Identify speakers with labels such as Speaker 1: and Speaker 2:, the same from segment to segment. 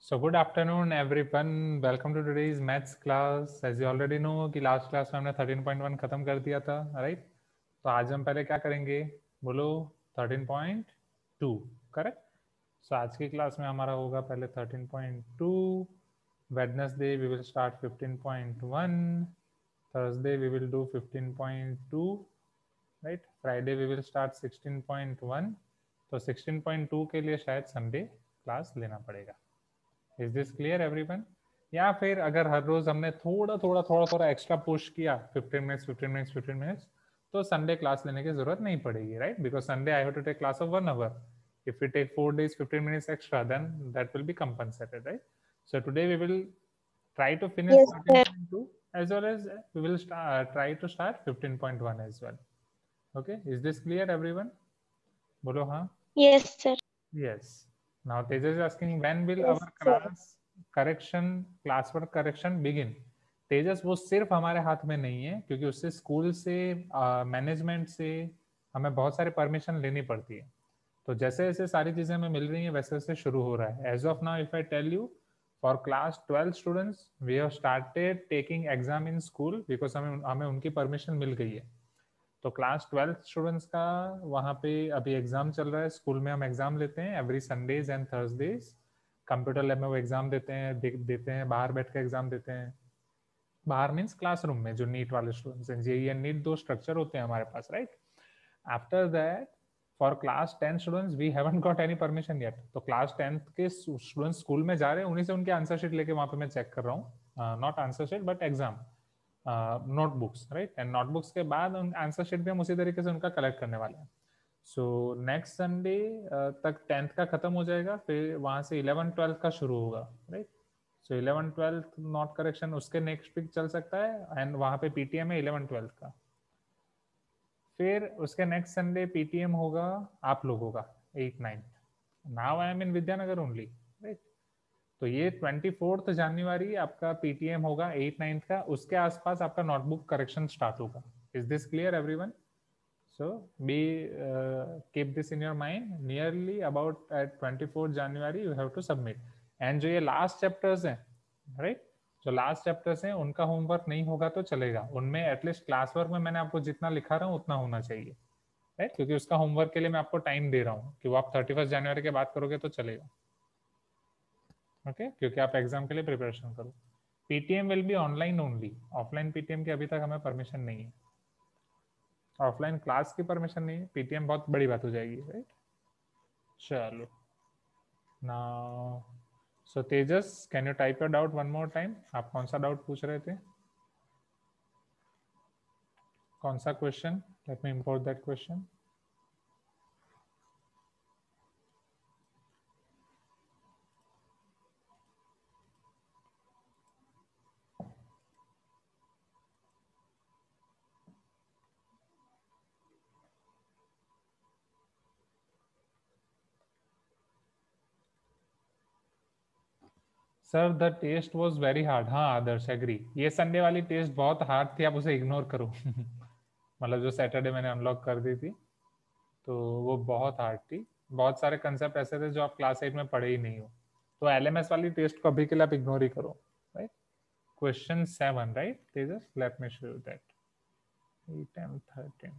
Speaker 1: So good afternoon everyone. Welcome to today's maths class. As you already know कि last class में हमने 13.1 खत्म कर दिया था, राइट? तो आज हम पहले क्या करेंगे? बोलो 13.2, करेक्ट? सो आज की क्लास में हमारा होगा पहले 13.2. Wednesday we will start 15.1. Thursday we will do 15.2, right? Friday we will start 16.1. तो 16.2 के लिए शायद संडे क्लास लेना पड़ेगा. Is this clear everyone? या फिर अगर हर रोज हमने थोड़ा एक्स्ट्रा पुश किया 15 मिनट्स तो संडे क्लास लेने की जरूरत नहीं पड़ेगी, right? Because Sunday I have to take class of 1 hour. If we take 4 days 15 minutes extra, then that will be compensated, right? So today we will try to finish
Speaker 2: Yes, sir.
Speaker 1: 13.2 as well as we will try to start 15.1 as well. Okay, is this clear everyone? Bolo हाँ.
Speaker 2: Yes, sir.
Speaker 1: Yes. Now Tejas is asking when will
Speaker 2: Yes,
Speaker 1: our
Speaker 2: sir.
Speaker 1: classwork correction begin? Tejas वो सिर्फ हमारे हाथ में नहीं है, क्योंकि उससे स्कूल से मैनेजमेंट से हमें बहुत सारे परमिशन लेनी पड़ती है. तो जैसे जैसे सारी चीजें हमें मिल रही हैं वैसे वैसे शुरू हो रहा है. As of now if I tell you, for class 12 students we have started taking exam in school because हमें उनकी परमिशन मिल गई है. तो क्लास 12 स्टूडेंट्स का वहाँ पे अभी एग्जाम चल रहा है. स्कूल में हम एग्जाम लेते हैं every Sundays and Thursdays. Computer lab में वो एग्जाम देते हैं, बाहर बैठ के एग्जाम देते हैं. बाहर मीन्स क्लासरूम में जो नीट वाले स्टूडेंट्स हैं. जेईई एंड नीट दो स्ट्रक्चर होते हैं हमारे पास, right? After that for class 10 students we haven't got any permission yet. तो क्लास 10 के स्टूडेंट्स स्कूल में जा रहे हैं, उन्हीं से उनके आंसर शीट लेके वहाँ पे मैं चेक कर रहा हूँ. Not answer sheet but exam notebooks, right? And notebooks के बाद आंसर शीट भी हम उसी तरीके से उनका कलेक्ट करने वाले हैं. सो नेक्स्ट संडे तक 10th का खत्म हो जाएगा, फिर वहां से 11th-12th का शुरू होगा, right? So 11th-12th note correction उसके नेक्स्ट वीक चल सकता है एंड वहां पे पीटीएम है 11th-12th का. फिर उसके नेक्स्ट संडे पीटीएम होगा आप लोगों का 8-9th. Now I am in Vidyanagar only, right? तो ये 24 जनवरी आपका पीटीएम होगा 8-9th का. उसके आसपास आपका नोटबुक करेक्शन स्टार्ट होगा. Is this clear everyone? So be keep this in your mind. Nearly about eight 24 January you have to submit. And जो ये लास्ट चैप्टर्स हैं, राइट, जो लास्ट चैप्टर्स हैं उनका होमवर्क नहीं होगा तो चलेगा. उनमें एटलीस्ट क्लास वर्क में मैंने आपको जितना लिखा रहा हूँ उतना होना चाहिए, राइट? क्योंकि उसका होमवर्क के लिए मैं आपको टाइम दे रहा हूँ कि वो आप 31 जनवरी के बाद करोगे तो चलेगा. ओके, क्योंकि आप एग्जाम के लिए प्रिपरेशन करो. PTM will be online only. Offline PTM की अभी तक हमें परमिशन नहीं है. ऑफलाइन क्लास की परमिशन नहीं है, पीटीएम बहुत बड़ी बात हो जाएगी, राइट? चलो now so Tejas can you type your doubt one more time. आप कौन सा डाउट पूछ रहे थे? कौन सा question? Let me import that question. Sir the test was very hard. हाँ आदर्श एग्री. ये संडे वाली टेस्ट बहुत हार्ड थी, आप उसे इग्नोर करो. मतलब जो सैटरडे मैंने अनलॉक कर दी थी तो वो बहुत हार्ड थी. बहुत सारे कंसेप्ट ऐसे थे जो आप क्लास 8 में पढ़े ही नहीं हो. तो एलएमएस वाली टेस्ट को अभी के लिए आप इग्नोर ही करो, right? Question 7, right Tejas? Let me show you that. 8 and 13.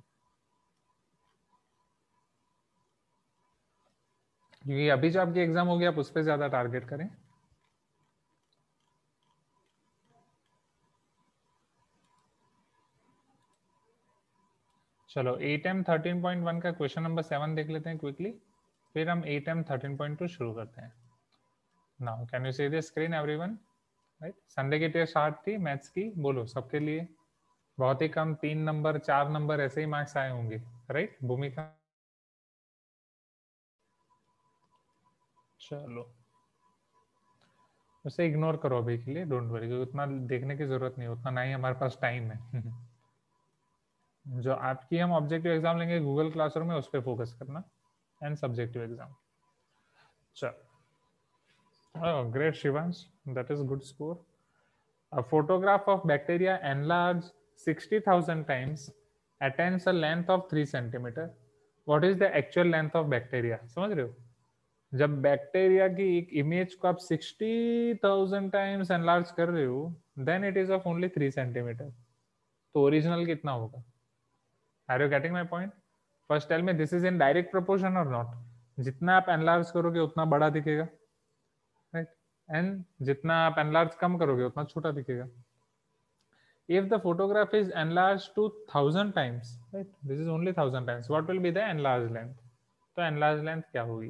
Speaker 1: क्योंकि अभी जो आपकी एग्जाम होगी आप उस पर ज्यादा टारगेट करें. चलो 8M 13.1 का क्वेश्चन नंबर 7 देख लेते हैं क्विकली, फिर हम 8M 13.2 शुरू करते हैं. Now can you see the screen everyone? Right, Sunday की टेस्ट हार्ड थी मैथ्स की. बोलो सबके लिए बहुत ही कम 3 नंबर 4 नंबर ऐसे ही मार्क्स आए होंगे, राइट? भूमिका. चलो उसे इग्नोर करो अभी के लिए, डोंट वरी. उतना देखने की जरूरत नहीं, उतना नहीं हमारे पास टाइम है. जो आपकी हम ऑब्जेक्टिव एग्जाम लेंगे गूगल क्लासरूम में, उस पर फोकस करना. And subjective exam. चलो great Shivansh, that is good score. A photograph of bacteria enlarged 60,000 times attains a length of 3 centimeter. What is the actual length of bacteria? समझ रहे हो? जब बैक्टीरिया की एक इमेज को आप 60,000 टाइम्स एनलार्ज कर रहे हो, then it is of only 3 centimetre. तो ओरिजिनल कितना होगा? Are you getting my point? First tell me, this is in direct proportion और नॉट? जितना आप एनलार्ज करोगे उतना बड़ा दिखेगा, राइट? एंड जितना आप एनलार्ज कम करोगे उतना छोटा दिखेगा। If the photograph is enlarged to 1000 times, right? This is only 1000 times. What will be the enlarged length? तो enlarged length क्या होगी?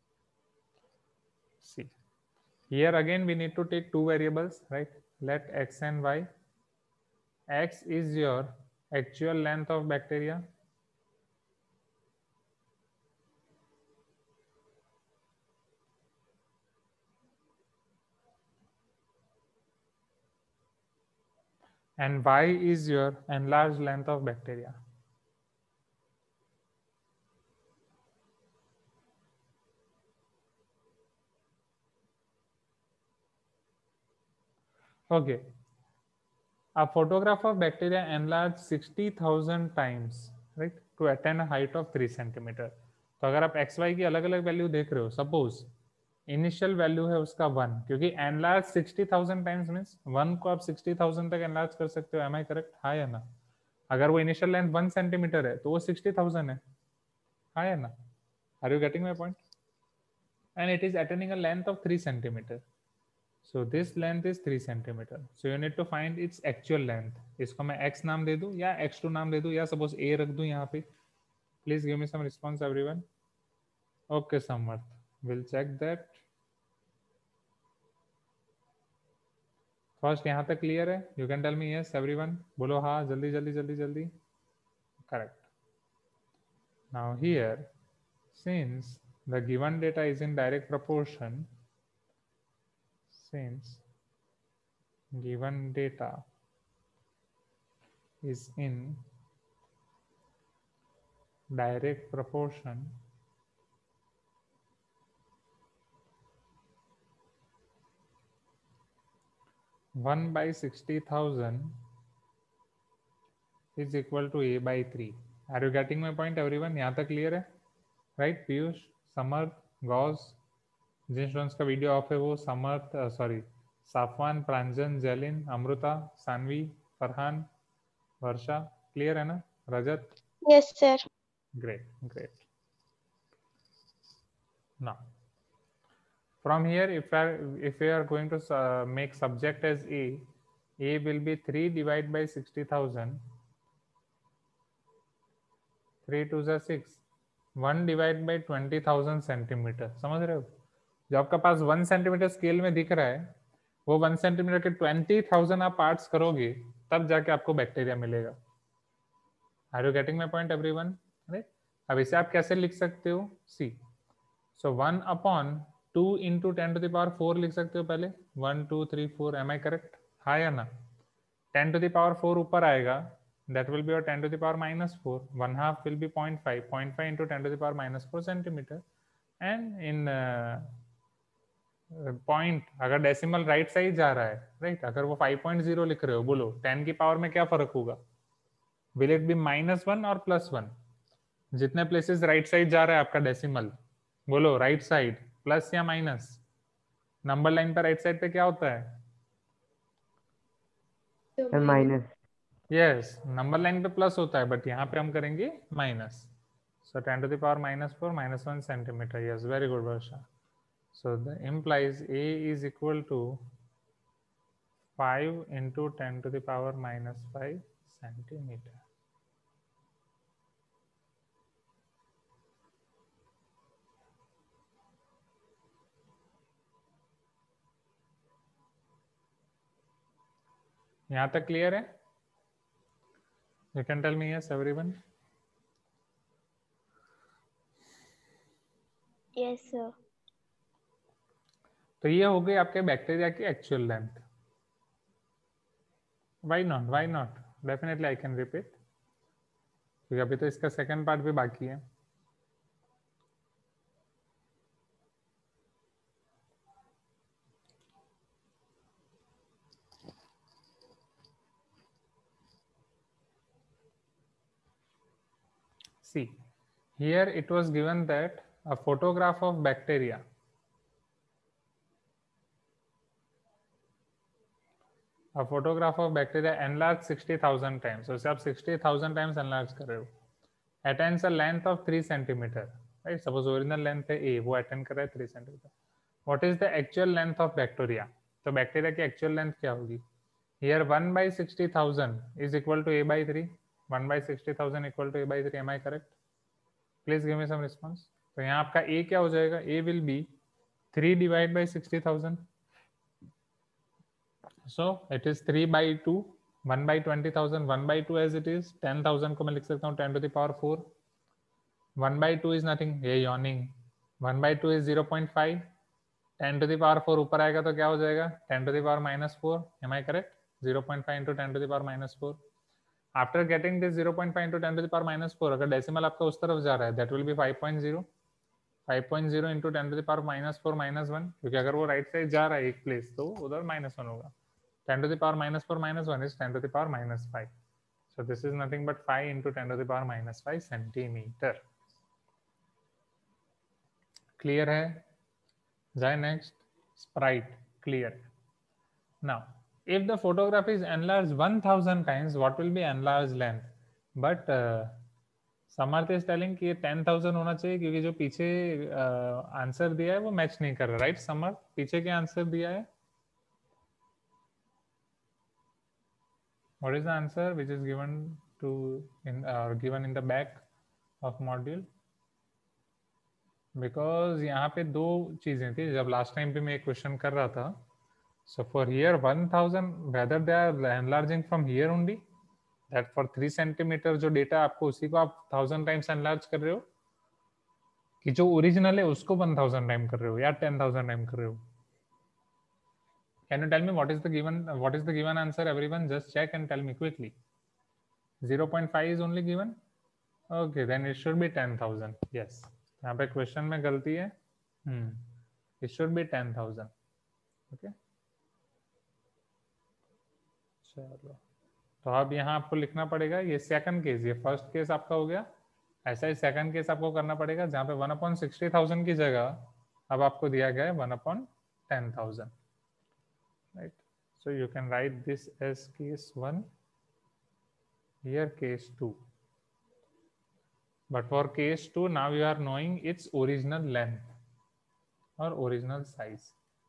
Speaker 1: See, here again we need to take two variables, right? Let x and y. X is your actual length of bacteria. And y is your enlarged length of bacteria. Okay. A photograph of bacteria enlarged 60,000 times, right, to attain a height of 3 centimeter. तो अगर आप x Y की अलग अलग value देख रहे हो, suppose initial value है उसका 1, क्योंकि एनलार्ज 60,000 टाइम्स मीन्स 1 को आप 60,000 तक एनलार्ज कर सकते हो। Am I correct? हाँ या ना? अगर वो इनिशियल लेंथ 1 सेंटीमीटर है तो वो 60,000 है। हाँ या ना? Are you getting my point? And it is attaining a length of 3 centimetre. So this length is 3 centimeter. So you need to find its actual length. इसको मैं x नाम दे दूं या x2 नाम दे दूं या सपोज a रख दूं यहाँ पे? Please give me some response everyone. Okay Samarth, we'll check that. First यहाँ तक clear है? You can tell me yes everyone. बोलो हाँ, जल्दी जल्दी जल्दी जल्दी. Correct. Now here, since the given data is in direct proportion, since given data is in direct proportion, one by 60,000 is equal to a by 3. Are you getting my point everyone? यहाँ तक clear है? Right? Piyush, Samarth, Gaus, जिन students का video off है वो Samarth, sorry, Safwan, Pranjan, Jailin, Amrita, Saanvi, Farhan, Varsha, clear है ना? रजत?
Speaker 2: Yes, sir.
Speaker 1: Great, great. Now, from here, if we are going to make subject as a will be 3 divided by 60,000. 3 2 जा 6, 1 डिवाइड बाई 20,000 सेंटीमीटर। समझ रहे हो? जो आपका पास 1 सेंटीमीटर स्केल में दिख रहा है, वो 1 सेंटीमीटर के 20,000 आप पार्ट्स करोगे तब जाके आपको बैक्टीरिया मिलेगा। Are you getting my point everyone? Right? अब इसे आप कैसे लिख सकते हो? See, so 1 upon 2 into 10 to the power 4 लिख सकते हो पहले। 1 2 3 4, एम आई करेक्ट? हाँ या ना? 10 to the power 4 ऊपर आएगा, that will be your 10 to the power minus 4. 1/2 will be 0.5. 0.5 into 10 to the power minus 4 centimeter. And in point, अगर डेसिमल राइट साइड जा रहा है, राइट, अगर वो 5.0 लिख रहे हो, बोलो 10 की पावर में क्या फर्क होगा? विल इट बी -1 और +1? जितने प्लेसेस राइट साइड जा रहा है आपका डेसिमल, बोलो राइट साइड, प्लस या माइनस? नंबर लाइन पर राइट साइड पे क्या होता है?
Speaker 3: माइनस।
Speaker 1: यस, नंबर लाइन पे प्लस होता है, बट यहाँ पे हम करेंगे minus. So 10 to the power -4 -1 centimeter. Yes, very good Varsha. So the implies a is equal to 5 into 10 to the power -5 centimeter. यहाँ तक क्लियर है? You can tell me yes everyone.
Speaker 2: Yes, sir.
Speaker 1: तो ये हो गई आपके bacteria की actual length. Why not? Why not? Definitely I can repeat. क्योंकि अभी तो इसका सेकंड पार्ट भी बाकी है। See, here it was given that a photograph of bacteria, A photograph of bacteria enlarged 60,000 times. So आप 60,000 times enlarge कर रहे हो. Attains a length of 3 centimeter. Right? Suppose original length है A, वो attain कर रहा है 3 centimeter. What is the actual length of bacteria? तो bacteria की actual length क्या होगी? Here 1 by 60,000 is equal to A by 3. 1 by 60,000 equal to A by 3. Am I correct? Please give me some response. तो यहाँ आपका A क्या हो जाएगा? A will be 3 divided by 60,000. So it is 3 by 2. 1 by 20,000. 1 by 2 as it is. 10,000 को मैं लिख सकता हूँ 10 to the power 4. 1 by 2 is nothing. ये yawning. 1 by 2 is 0.5. 10 to the power 4 ऊपर आएगा तो क्या हो जाएगा? 10 to the power minus 4. Am I correct? 0.5 into 10 to the power minus 4. After getting this 0.5 into 10 to the power minus 4, अगर decimal आपका उस तरफ जा रहा है, that will be 5.0. 5.0 into 10 to the power minus 4 minus 1, क्योंकि अगर वो राइट साइड जा रहा है एक प्लेस तो उधर minus 1 होगा. 10 to the power minus 4 minus 1 is 10 to the power minus 5. So this is nothing but 5 into 10 to the power minus 5 centimeter. Clear है? जाए next. Sprite. Clear. Now, if the photograph is enlarged 1000 times, what will be enlarged length? But Samarth is telling कि ये 10,000 होना चाहिए क्योंकि जो पीछे answer दिया है वो मैच नहीं कर रहा. राइट समर्थ, पीछे क्या आंसर दिया है? What is the answer which is given to given in the back of module? Because यहाँ पे दो चीजें थी जब लास्ट टाइम पे मैं एक क्वेश्चन कर रहा था. So for here 1000 whether they are enlarging from here only, that for 3 centimetre जो डेटा आपको उसी को आप 1000 टाइम्स एनलार्ज कर रहे हो कि जो ओरिजिनल है उसको 1000 टाइम कर रहे हो या 10,000 टाइम कर रहे हो? Can you tell me what is the given answer? Everyone just check and tell me quickly. 0.5 is only given. Okay, then it should be 10,000. Yes. यहाँ पे क्वेश्चन में गलती है. It should be 10,000. Okay. चलो, तो अब यहाँ आपको लिखना पड़ेगा ये सेकंड केस. ये फर्स्ट केस आपका हो गया. ऐसा ही सेकंड केस आपको करना पड़ेगा जहाँ पे 1/60,000 की जगह अब आपको दिया गया है 1/10,000. Right. So you can write this as case 1, here case 2. But for case 2, now you are knowing its original length or original size.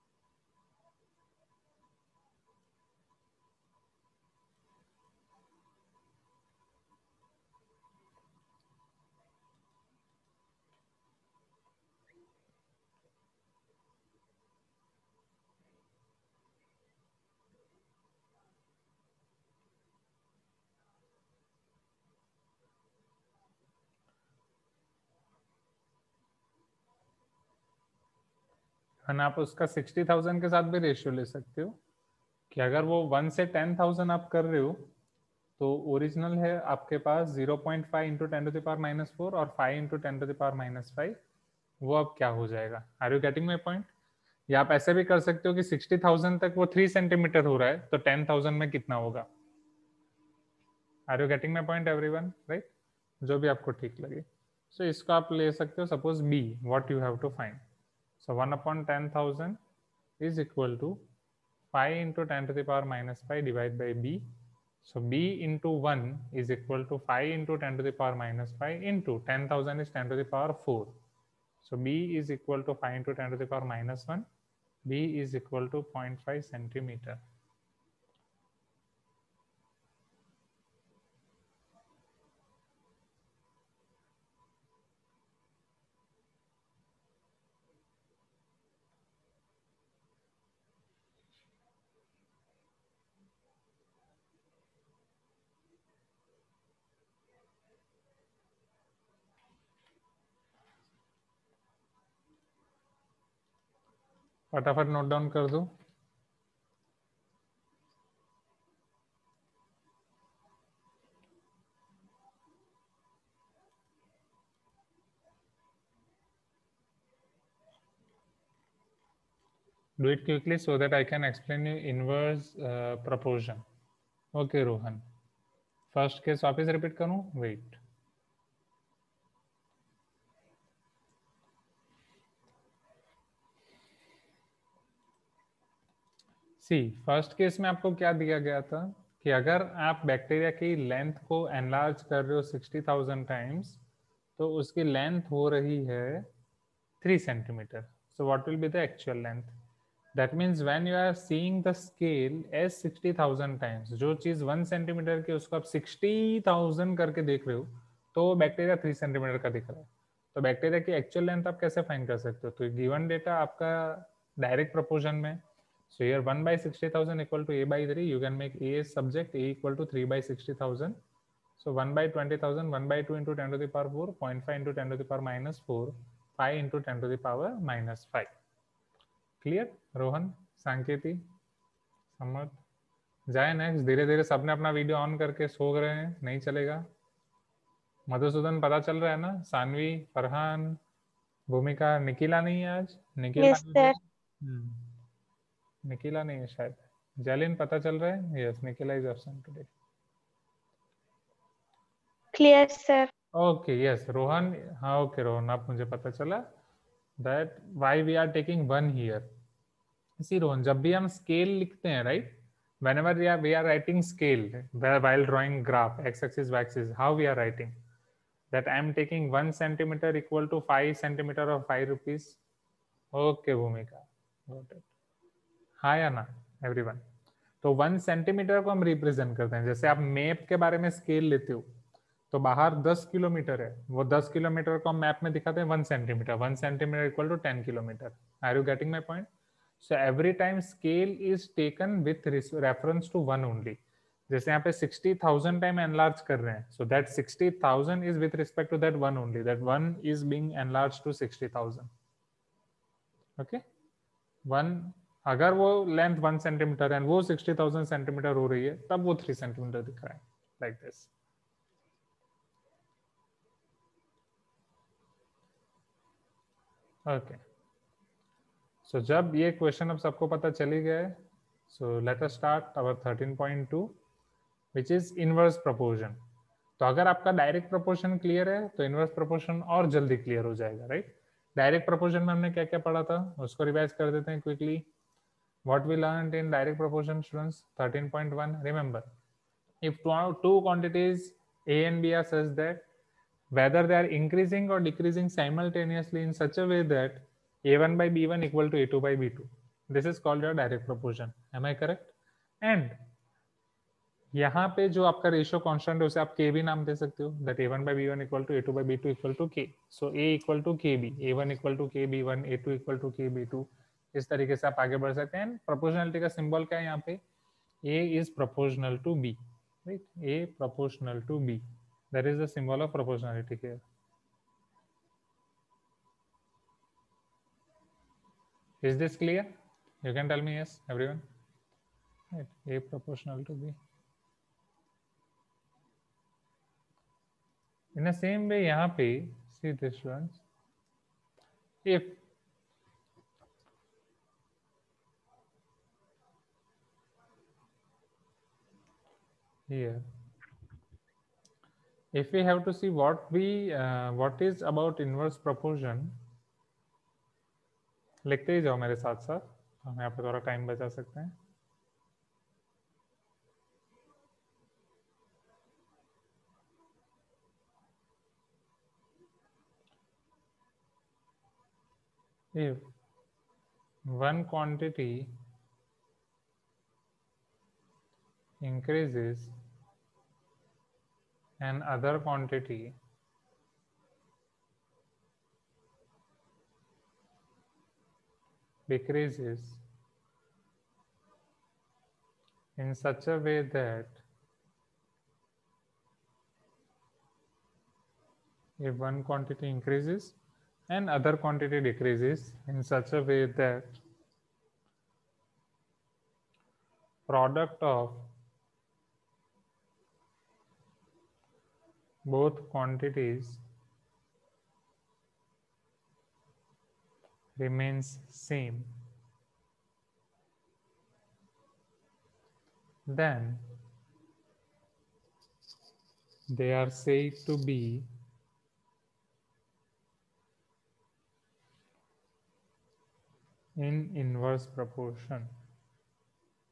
Speaker 1: आप उसका 60,000 के साथ भी रेशियो ले सकते हो कि अगर वो 1 से 10,000 आप कर रहे हो तो ओरिजिनल है आपके पास 0.5 into 10 to the power minus 4 और 5 into 10 to the power minus 5. वो अब क्या हो जाएगा? Are you getting my point? या आप ऐसे भी कर सकते हो कि 60,000 तक वो 3 सेंटीमीटर हो रहा है तो 10,000 में कितना होगा? Are you getting my point everyone? Right, जो भी आपको ठीक लगे. सो इसको आप ले सकते हो. Suppose B, what you have to find. So 1/10,000 is equal to 5 into 10 to the power minus 5 divided by b. So b into 1 is equal to 5 into 10 to the power minus 5 into 10,000 is 10 to the power 4. So b is equal to 5 into 10 to the power minus 1. b is equal to 0.5 centimeter. फटाफट note down कर दो. Do it quickly so that I can explain you inverse proportion. Okay, Rohan. First case वापस repeat करूं? Wait. See first case में आपको क्या दिया गया था कि अगर आप बैक्टीरिया की लेंथ को एनलार्ज कर रहे हो 60,000 टाइम्स तो उसकी लेंथ हो रही है 3 centimetre. So what will be the actual length? That means when you are seeing the scale as 60,000 times, जो चीज 1 सेंटीमीटर की उसको आप 60,000 करके देख रहे हो तो बैक्टीरिया 3 सेंटीमीटर का दिख रहा है. तो बैक्टीरिया की एक्चुअल लेंथ आप कैसे फाइंड कर सकते हो? तो गिवन डेटा आपका डायरेक्ट प्रोपोर्शन में. So here 1 by 60,000 equal to a by 3. You can make a as subject, a equal to 3 by 60,000. So 1 by 20,000, 1 by 2 into 10 to the power 4, 0.5 into 10 to the power minus 4, 5 into 10 to the power minus 5. Clear? Rohan, Sanketi, Samarth, जाए next. धीरे धीरे सबने अपना video on करके सो रहे हैं, नहीं चलेगा. मधुसूदन पता चल रहा है ना? सानवी, फरहान, भूमिका. निकिला नहीं है आज? Nikila
Speaker 2: yes sir.
Speaker 1: निकिला नहीं है शायद. जैलिन पता चल रहा है? Yes, Nikila is absent today.
Speaker 2: Clear sir.
Speaker 1: Okay yes Rohan. हाँ ओके रोहन, अब मुझे पता चला that why we are taking 1 here. See Rohan, जब भी हम स्केल लिखते हैं right, whenever we are writing scale while drawing graph x axis y axis, how we are writing that I am taking 1 centimeter equal to 5 centimeter of 5 rupees. Okay भूमिका, got it. हाँ या ना everyone? तो 1 centimetre को हम represent करते हैं. जैसे आप मैप के बारे में स्केल लेते हो तो बाहर 10 किलोमीटर है, वो 10 किलोमीटर को हम मैप में दिखाते हैं 1 centimetre. 1 centimetre equal to 10 kilometre. Are you getting my point? So every time scale is taken with reference to 1 only. जैसे यहाँ पे 60,000 टाइम एनलार्ज कर रहे हैं, so that 60,000 is with respect to that 1 only. That 1 is being enlarge to 60,000. Okay 1, अगर वो length 1 centimetre है वो 60,000 सेंटीमीटर हो रही है तब वो 3 सेंटीमीटर दिख रहा है, लाइक दिस. ओके सो जब ये क्वेश्चन अब सबको पता चली गया है, so let us start our 13.2 which is inverse proportion. तो अगर आपका डायरेक्ट प्रोपोर्शन क्लियर है तो इनवर्स प्रोपोर्शन और जल्दी क्लियर हो जाएगा राइट. डायरेक्ट प्रोपोर्शन में हमने क्या क्या पढ़ा था उसको रिवाइज कर देते हैं quickly. What we learned in direct proportion students? 13.1. Remember, if two quantities a and b are such that whether they are increasing or decreasing simultaneously in such a way that a1 by b1 equal to a2 by b2, this is called your direct proportion. Am I correct? And यहाँ पे जो आपका ratio constant है उसे आप k भी नाम दे सकते हो, that a1 by b1 equal to a2 by b2 equal to k. So a equal to kb, a1 equal to kb1, a2 equal to kb2. इस तरीके से आप आगे बढ़ सकते हैं. प्रोपोर्शनलिटी का सिंबल क्या है यहाँ पे? a is proportional to b, right? A proportional to b. That is the symbol of proportionality here. Is this clear? You can tell me yes, everyone. Right. A proportional to b. In the same way, यहाँ पे see this ones. If here, if we have to see what is about inverse proportion, लिखते ही जाओ मेरे साथ साथ, हम यहाँ पे थोड़ा टाइम बचा सकते हैं. If one quantity increases and other quantity decreases in such a way that if one quantity increases and other quantity decreases in such a way that product of both quantities remains same, then they are said to be in inverse proportion.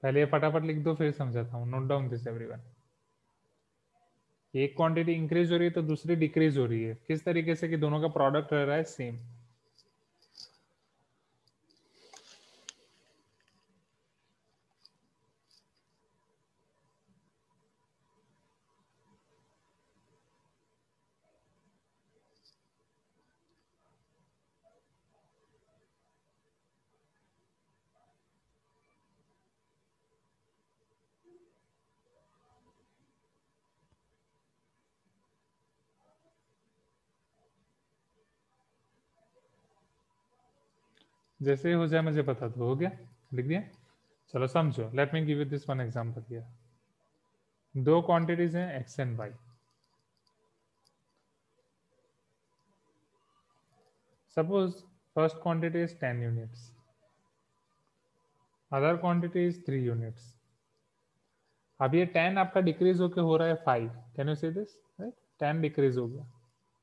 Speaker 1: पहले ये फटाफट लिख दो फिर समझाता हूँ. Note down this everyone. एक quantity increase हो रही है तो दूसरी डिक्रीज हो रही है. किस तरीके से कि दोनों का प्रोडक्ट रह रहा है सेम. जैसे ही हो जाए मुझे बता दो. हो गया? लिख दिया. चलो समझो. Let me give you this one example here. दो क्वांटिटीज हैं X and Y. Suppose first quantity is 10 units, other quantity is 3 units. अब ये 10 आपका डिक्रीज होके हो रहा है 5. Can you see this? Right, 10 decrease हो गया.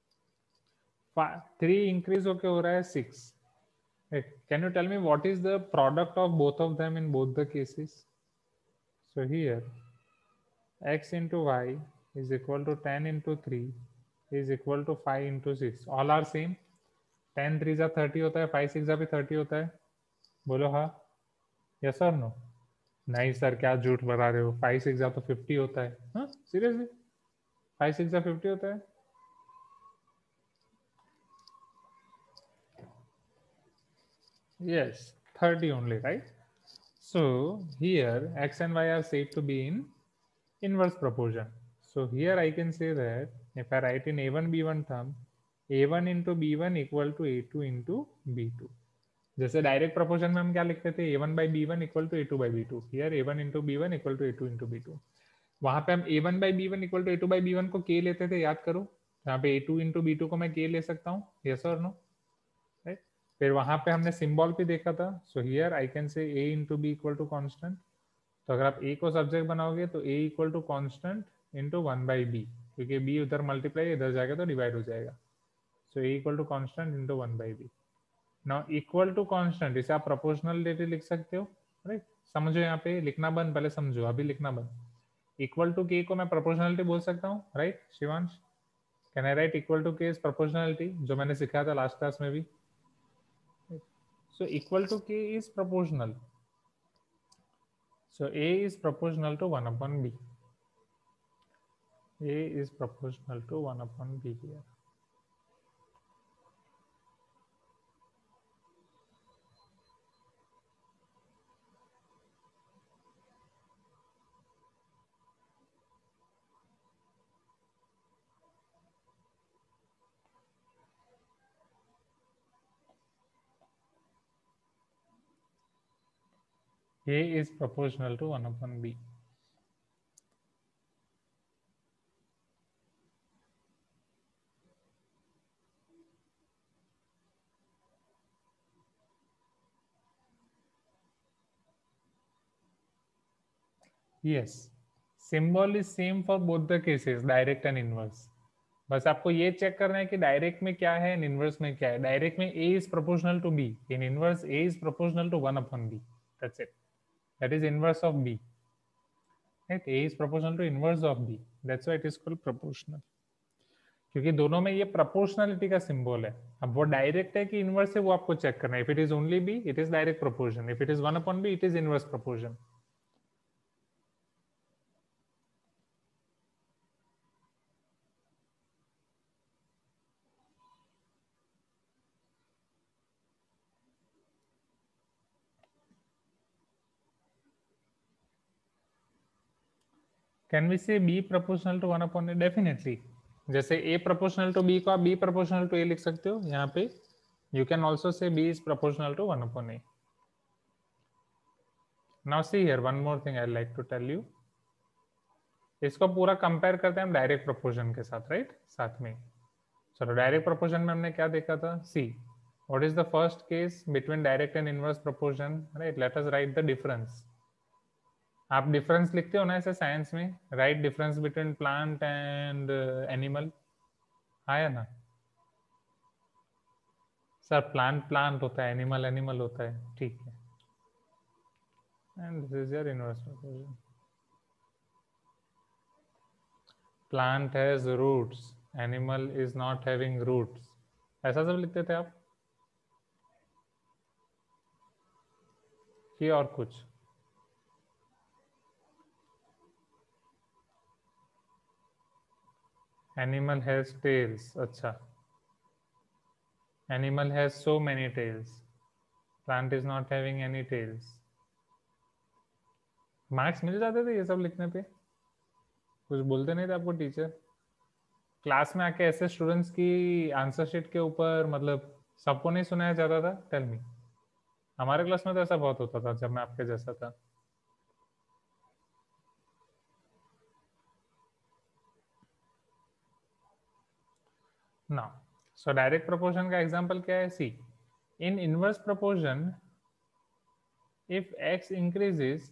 Speaker 1: 3 इंक्रीज होके हो रहा है 6. Right. Can you tell me what is the product of both of them in both the cases? So here x into y is equal to 10 into 3 is equal to 5 into 6. All are same. 10 3 जा 30 होता है, 5 6 जा भी 30 होता है. बोलो हाँ. Yes और नो? नहीं सर, क्या झूठ बता रहे हो. 5 6 जा तो 50 होता है. हाँ सीरियसली, 5 6 जा 50 होता है. Yes, 30 only, right? So here x and y are said to be in inverse proportion. So here I can say that if I write in a1 b1 term, a1 into b1 equal to a2 into b2. जैसे direct proportion में हम क्या लिखते थे, a1 by b1 equal to a2 by b2. Here a1 into b1 equal to a2 into b2. वहां पे हम a1 by b1 equal to a2 by b1 को k लेते थे, याद करो. यहाँ पे a2 into b2 को मैं k ले सकता हूँ. यस और नो? राइट. फिर वहां पे हमने सिंबल भी देखा था. So here I can say a into b equal to constant. तो अगर आप a को सब्जेक्ट बनाओगे तो a equal to constant into 1 by B, क्योंकि b उधर मल्टीप्लाई इधर जाएगा तो डिवाइड हो जाएगा. So a equal to constant into 1 by B. Now equal to constant, इसे आप प्रोपोर्शनलिटी लिख सकते हो. राइट, समझो. यहाँ पे लिखना बंद, पहले समझो, अभी लिखना बंद. इक्वल टू के को मैं प्रोपोर्शनलिटी बोल सकता हूँ. Right Shivansh, can I write equal to K is proportionality, जो मैंने सिखाया था लास्ट क्लास में भी. So equal to K is proportional. So A is proportional to 1 upon B. A is proportional to 1 upon B here. A is proportional to 1 upon B. Yes, symbol is same for both the cases, direct and inverse. बस आपको ये check करना है कि direct में क्या है, inverse में क्या है. डायरेक्ट में A is proportional to B, in inverse A is proportional to 1 upon B. That's it. That is inverse of B. Right? A is proportional to inverse of B. That's why it is called proportional. क्योंकि दोनों में ये proportionality का symbol है. अब वो direct है कि इनवर्स है वो आपको चेक करना है. If it is only B it is direct proportion, if it is 1 upon B it is inverse proportion. Can we say B proportional to 1 upon A? Definitely. जैसे ए प्रोपोर्शनल टू बी को आप B proportional to ए लिख सकते हो. यहाँ पे you can also say B is proportional to 1 upon A. Now see here one more thing I like to tell you. इसको पूरा कंपेयर करते हैं हम डायरेक्ट प्रोपोर्शन के साथ. राइट, साथ में. चलो डायरेक्ट प्रोपोर्शन में हमने क्या देखा था. See what is the first case between direct and inverse proportion. Right, let us write the difference. आप डिफरेंस लिखते हो ना ऐसे साइंस में, write difference between plant and animal. आया ना सर? प्लांट प्लांट होता है, एनिमल एनिमल होता है. ठीक है. and this is your inverse proportion. Plant has roots, animal is not having roots. ऐसा सब लिखते थे आप कि और कुछ? Animal has tails. अच्छा, animal has so many tails. Plant is not having any tails. Marks मिल जाते थे ये सब लिखने पे? कुछ बोलते नहीं थे आपको टीचर? क्लास में आके ऐसे स्टूडेंट्स की आंसर शीट के ऊपर मतलब सबको नहीं सुनाया जाता था? Tell me. हमारे क्लास में तो ऐसा बहुत होता था जब मैं आपके जैसा था। ना, सो डायरेक्ट प्रोपोर्शन का एग्जांपल क्या है? See, in inverse proportion if x increases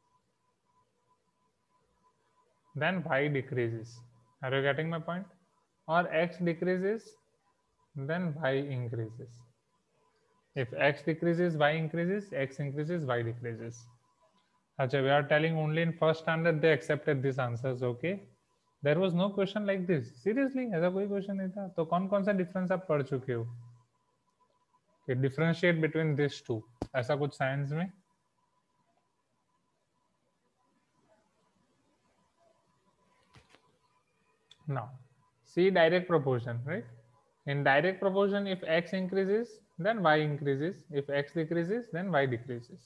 Speaker 1: then y decreases. Are you getting my point? Or x decreases then y increases. If x decreases, y increases, x increases, y decreases. Achha, we are telling only in first standard they accepted these answers, okay? There was no question like this. Seriously, ऐसा कोई question नहीं था? तो कौन कौन सा difference आप पढ़ चुके हो? कि differentiate between these two. ऐसा कुछ science में? Now, see direct proportion, right? In direct proportion, if x increases, then y increases. If x decreases, then y decreases.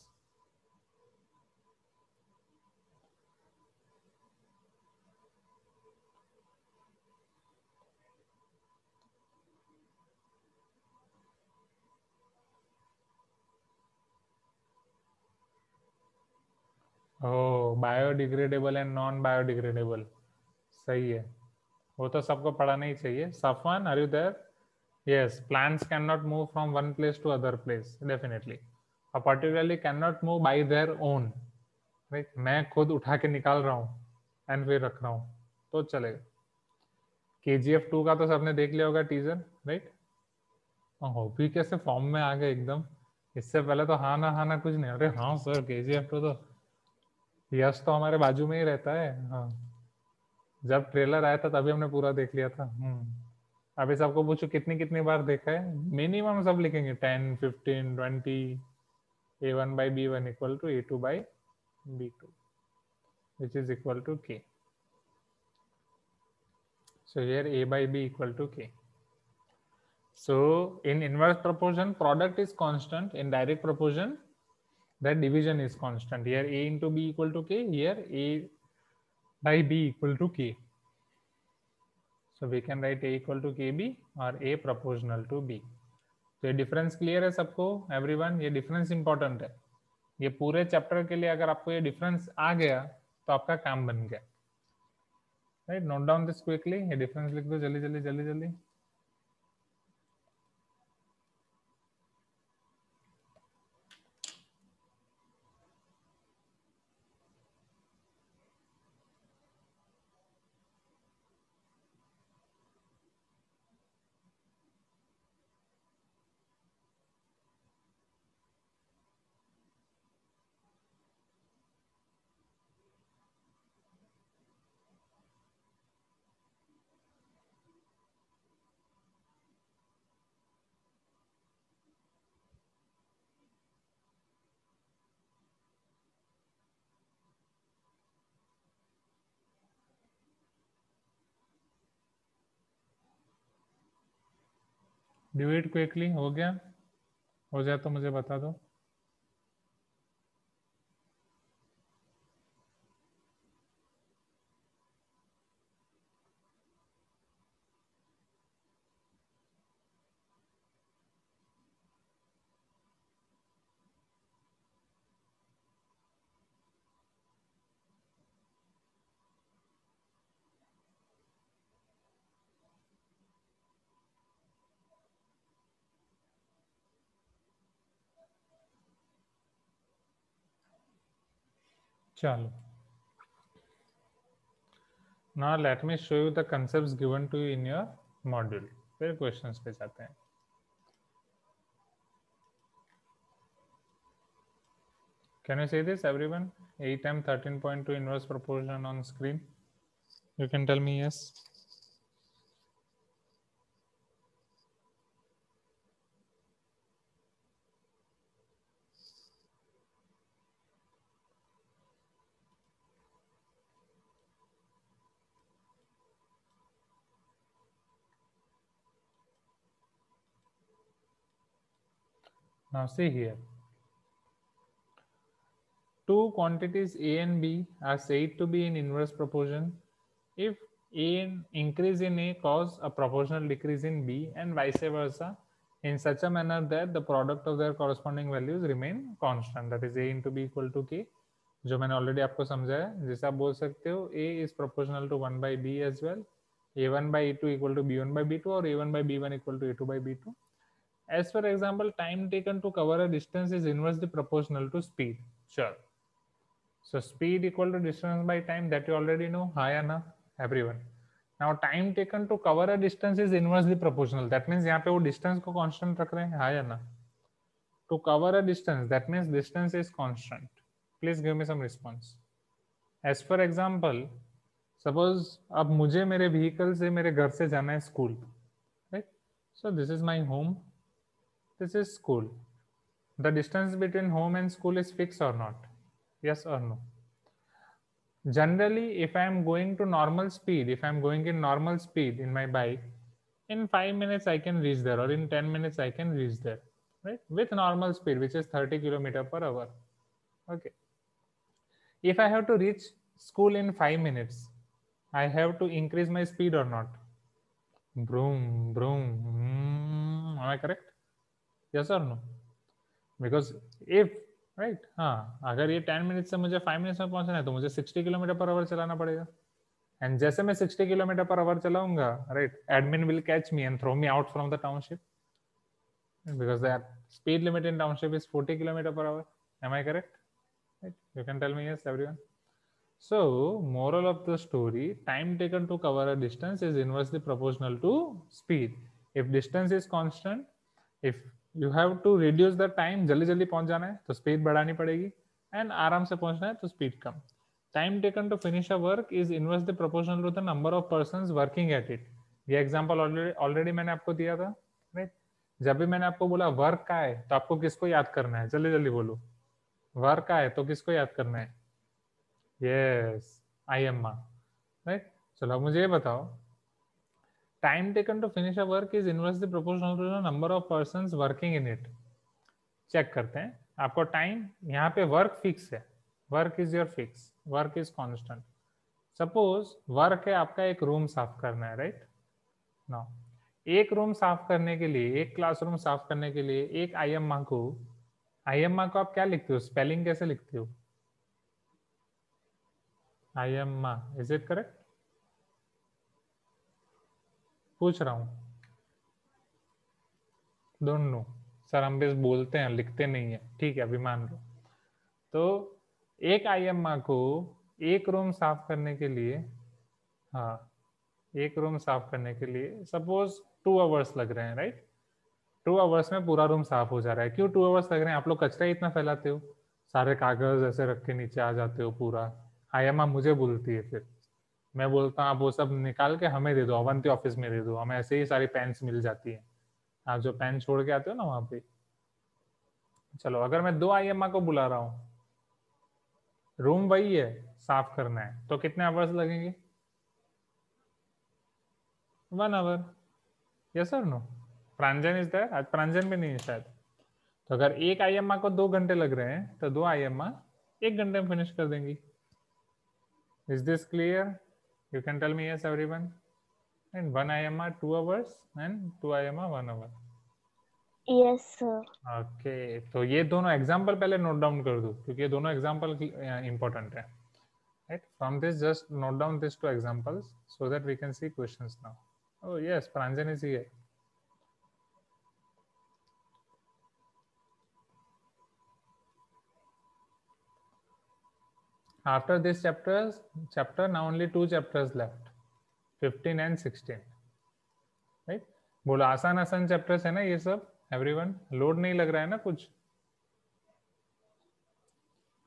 Speaker 1: Oh, biodegradable and non-biodegradable. सही है, वो तो सबको पढ़ाना ही चाहिए. Safwan, are you there? Yes, plants cannot move from one place to other place, definitely. Or particularly cannot move by their own. Right? मैं खुद उठा के निकाल रहा हूँ एंड फिर रख रहा हूँ तो चलेगा. KGF 2 का तो सबने देख लिया होगा टीजर, राइट? हॉबी कैसे फॉर्म में आ गए एकदम. इससे पहले तो हाँ ना कुछ नहीं. अरे हाँ सर, KGF 2 तो यश तो हमारे बाजू में ही रहता है. हाँ, जब ट्रेलर आया था तभी हमने पूरा देख लिया था. अभी सबको पूछो कितनी कितनी बार देखा है, मिनिमम सब लिखेंगे 10, 15, 20. A1 by B1 equal to A2 by B2, which is equal to K. So here A by B equal to K. So in inverse proportion, product is constant. In direct proportion, that division is constant. Here A into B equal to K. Here A by B equal to K. So we can write A equal to KB or A proportional to B. तो ये difference clear है सबको? Everyone, ये difference important है. ये पूरे chapter के लिए अगर आपको ये डिफरेंस आ गया तो आपका काम बन गया. Right, note down this quickly. ये डिफरेंस लिख दो जल्दी जल्दी जल्दी जल्दी. Do it quickly. हो गया? हो जाए तो मुझे बता दो. चलो, now let me show you the concepts given to you in your module. फिर क्वेश्चंस पे जाते हैं. Can you see this, everyone? 8m13.2 inverse proportion on screen. You can tell me yes. Now see here. Two quantities A and B are said to be in inverse proportion if A increase in A cause a proportional decrease in B and vice versa in such a manner that the product of their corresponding values remain constant, that is A into B equal to K, जो मैंने already आपको समझाया, जैसे आप बोल सकते हो A is proportional to 1 by B as well, A1 by A2 equal to B1 by B2 और A1 by B1 equal to A2 by B2. As for example, time taken to cover a distance is inversely proportional to speed. Sure. So speed equal to distance by time, that you already know. Hi Anna, everyone. Now time taken to cover a distance is inversely proportional. That means यहाँ पे वो distance को constant रख रहे हैं. Hi Anna. To cover a distance, that means distance is constant. Please give me some response. As for example, suppose अब मुझे मेरे vehicle से मेरे घर से जाना है school, right? So this is my home. This is school. The distance between home and school is fixed or not? Yes or no? Generally, if I am going to normal speed, if I am going in normal speed in my bike, in 5 minutes I can reach there, or in 10 minutes I can reach there, right? With normal speed, which is 30 km per hour. Okay. If I have to reach school in 5 minutes, I have to increase my speed or not? Broom, broom. Am I correct? Yes or no? Because if right हाँ, अगर ये 10 minute से मुझे 5 minutes में पहुंचना है तो मुझे 60 किलोमीटर पर आवर चलाना पड़ेगा, एंड जैसे मैं 60 किलोमीटर पर आवर चलाऊंगा, right, admin will catch me and throw me out from the township because that speed limit in township is 40 kilometre per hour. Am I correct? Right, you can tell me yes everyone. So moral of the story, time taken to cover a distance is inversely proportional to speed. If distance is constant, if you have to reduce the time, जल्दी जल्दी पहुंच जाना है तो speed बढ़ानी पड़ेगी, and आराम से पहुंचना है तो स्पीड कम. Time taken to finish a work is inversely proportional to the number of persons working at it. ये एग्जांपल ऑलरेडी मैंने आपको दिया था, राइट? जब भी मैंने आपको बोला वर्क का है तो आपको किसको याद करना है, जल्दी जल्दी बोलो. वर्क का है तो किसको याद करना है? Yes, IMMA, right? चलो अब मुझे ये बताओ, time taken to finish a work is inversely proportional to the number of persons working in it. Check करते हैं. आपको टाइम, यहाँ पे वर्क फिक्स है, work is your fix, work is constant. Suppose work है आपका एक रूम साफ करना है, राइट? नाउ एक रूम साफ करने के लिए, एक क्लासरूम साफ करने के लिए एक IMMA को आप क्या लिखते हो, स्पेलिंग कैसे लिखते हो? IMMA, is it correct? पूछ रहा हूं, डोंट नो सर, हम बस बोलते हैं, लिखते नहीं है. ठीक है, अभी मान लो. तो एक IMMA को एक रूम साफ करने के लिए, हाँ, एक रूम साफ करने के लिए सपोज 2 आवर्स लग रहे हैं, राइट? 2 आवर्स में पूरा रूम साफ हो जा रहा है. क्यों 2 आवर्स लग रहे हैं? आप लोग कचरा इतना फैलाते हो, सारे कागज ऐसे रख के नीचे आ जाते हो पूरा. IMMA मुझे बोलती है, फिर मैं बोलता हूँ आप वो सब निकाल के हमें दे दो, अवंती ऑफिस में दे दो, हमें ऐसे ही सारी पेन्स मिल जाती है. आप जो पेन छोड़ के आते हो ना वहां पे. चलो अगर मैं 2 IMMA को बुला रहा हूँ, रूम वही है, साफ करना है, तो कितने आवर्स लगेंगे? 1 आवर. यस और नो? Pranjan is there? आज प्रांजन भी नहीं है शायद. तो अगर एक IMMA को 2 घंटे लग रहे हैं तो 2 IMMA 1 घंटे में फिनिश कर देंगी. Is this clear? You can tell me yes everyone. And 1 IMMA 2 hours and 2 IMMA 1 hour.
Speaker 2: Yes sir.
Speaker 1: Okay, तो ये दोनों एग्जांपल पहले नोट डाउन कर दो क्योंकि ये दोनों एग्जांपल इंपॉर्टेंट है, राइट? From this just note down this 2 examples so that we can see questions now. Oh yes, Pranjan is here. After this chapter now only 2 chapters left, 15 and 16, right? बोलो आसान आसान चैप्टर्स है ना ये सब, everyone? Load नहीं लग रहा है ना कुछ?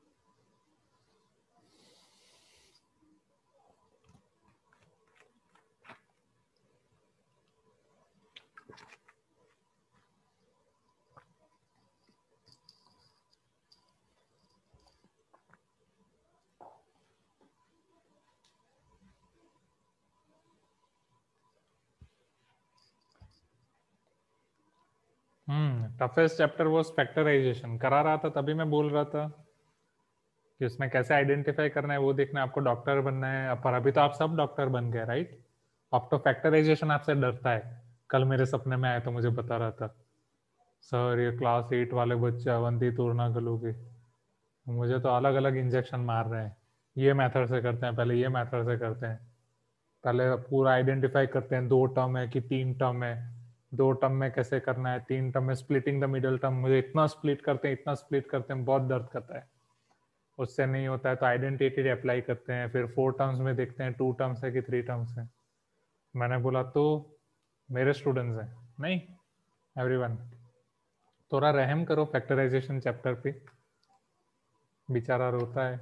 Speaker 1: टफेस्ट चैप्टर वो फैक्टराइजेशन करा रहा था, तभी मैं बोल रहा था कि उसमें कैसे आइडेंटिफाई करना है वो देखना है, आपको डॉक्टर बनना है। पर अभी तो आप सब डॉक्टर बन गए राइट। अब तो फैक्टराइजेशन आपसे डरता है। कल मेरे सपने में आया तो मुझे बता रहा था, सर ये क्लास 8 वाले बच्चे अवंती तोड़ना गलोगे, मुझे तो अलग अलग इंजेक्शन मार रहे हैं, ये मेथड से करते हैं, पहले ये मेथड से करते हैं, पहले पूरा आइडेंटिफाई करते हैं 2 टर्म है कि 3 टर्म है, 2 टर्म में कैसे करना है, 3 टर्म में स्प्लिटिंग द मिडल टर्म, मुझे इतना स्प्लिट करते हैं, इतना स्प्लिट करते हैं, बहुत दर्द करता है। उससे नहीं होता है तो आइडेंटिटी अप्लाई करते हैं, फिर 4 टर्म्स में देखते हैं 2 टर्म्स है कि 3 टर्म्स है। मैंने बोला तो मेरे स्टूडेंट्स हैं नहीं, एवरीवन थोड़ा रहम करो फैक्टराइजेशन चैप्टर पे, बेचारा रोता है।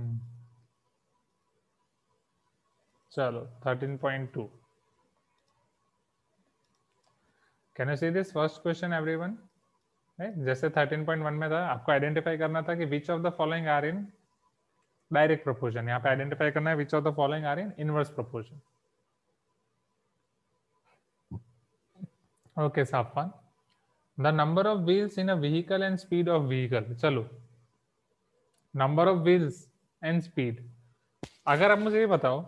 Speaker 1: चलो 13.2, can you see this first question everyone. जैसे 13.1 में था, आपको आइडेंटिफाई करना था कि which of the following are in direct proportion, यहाँ पे आइडेंटिफाई करना है which of the following are in inverse proportion. Okay Safwan, the number of wheels in a vehicle and speed of vehicle. चलो number of wheels and speed, अगर आप मुझे ये बताओ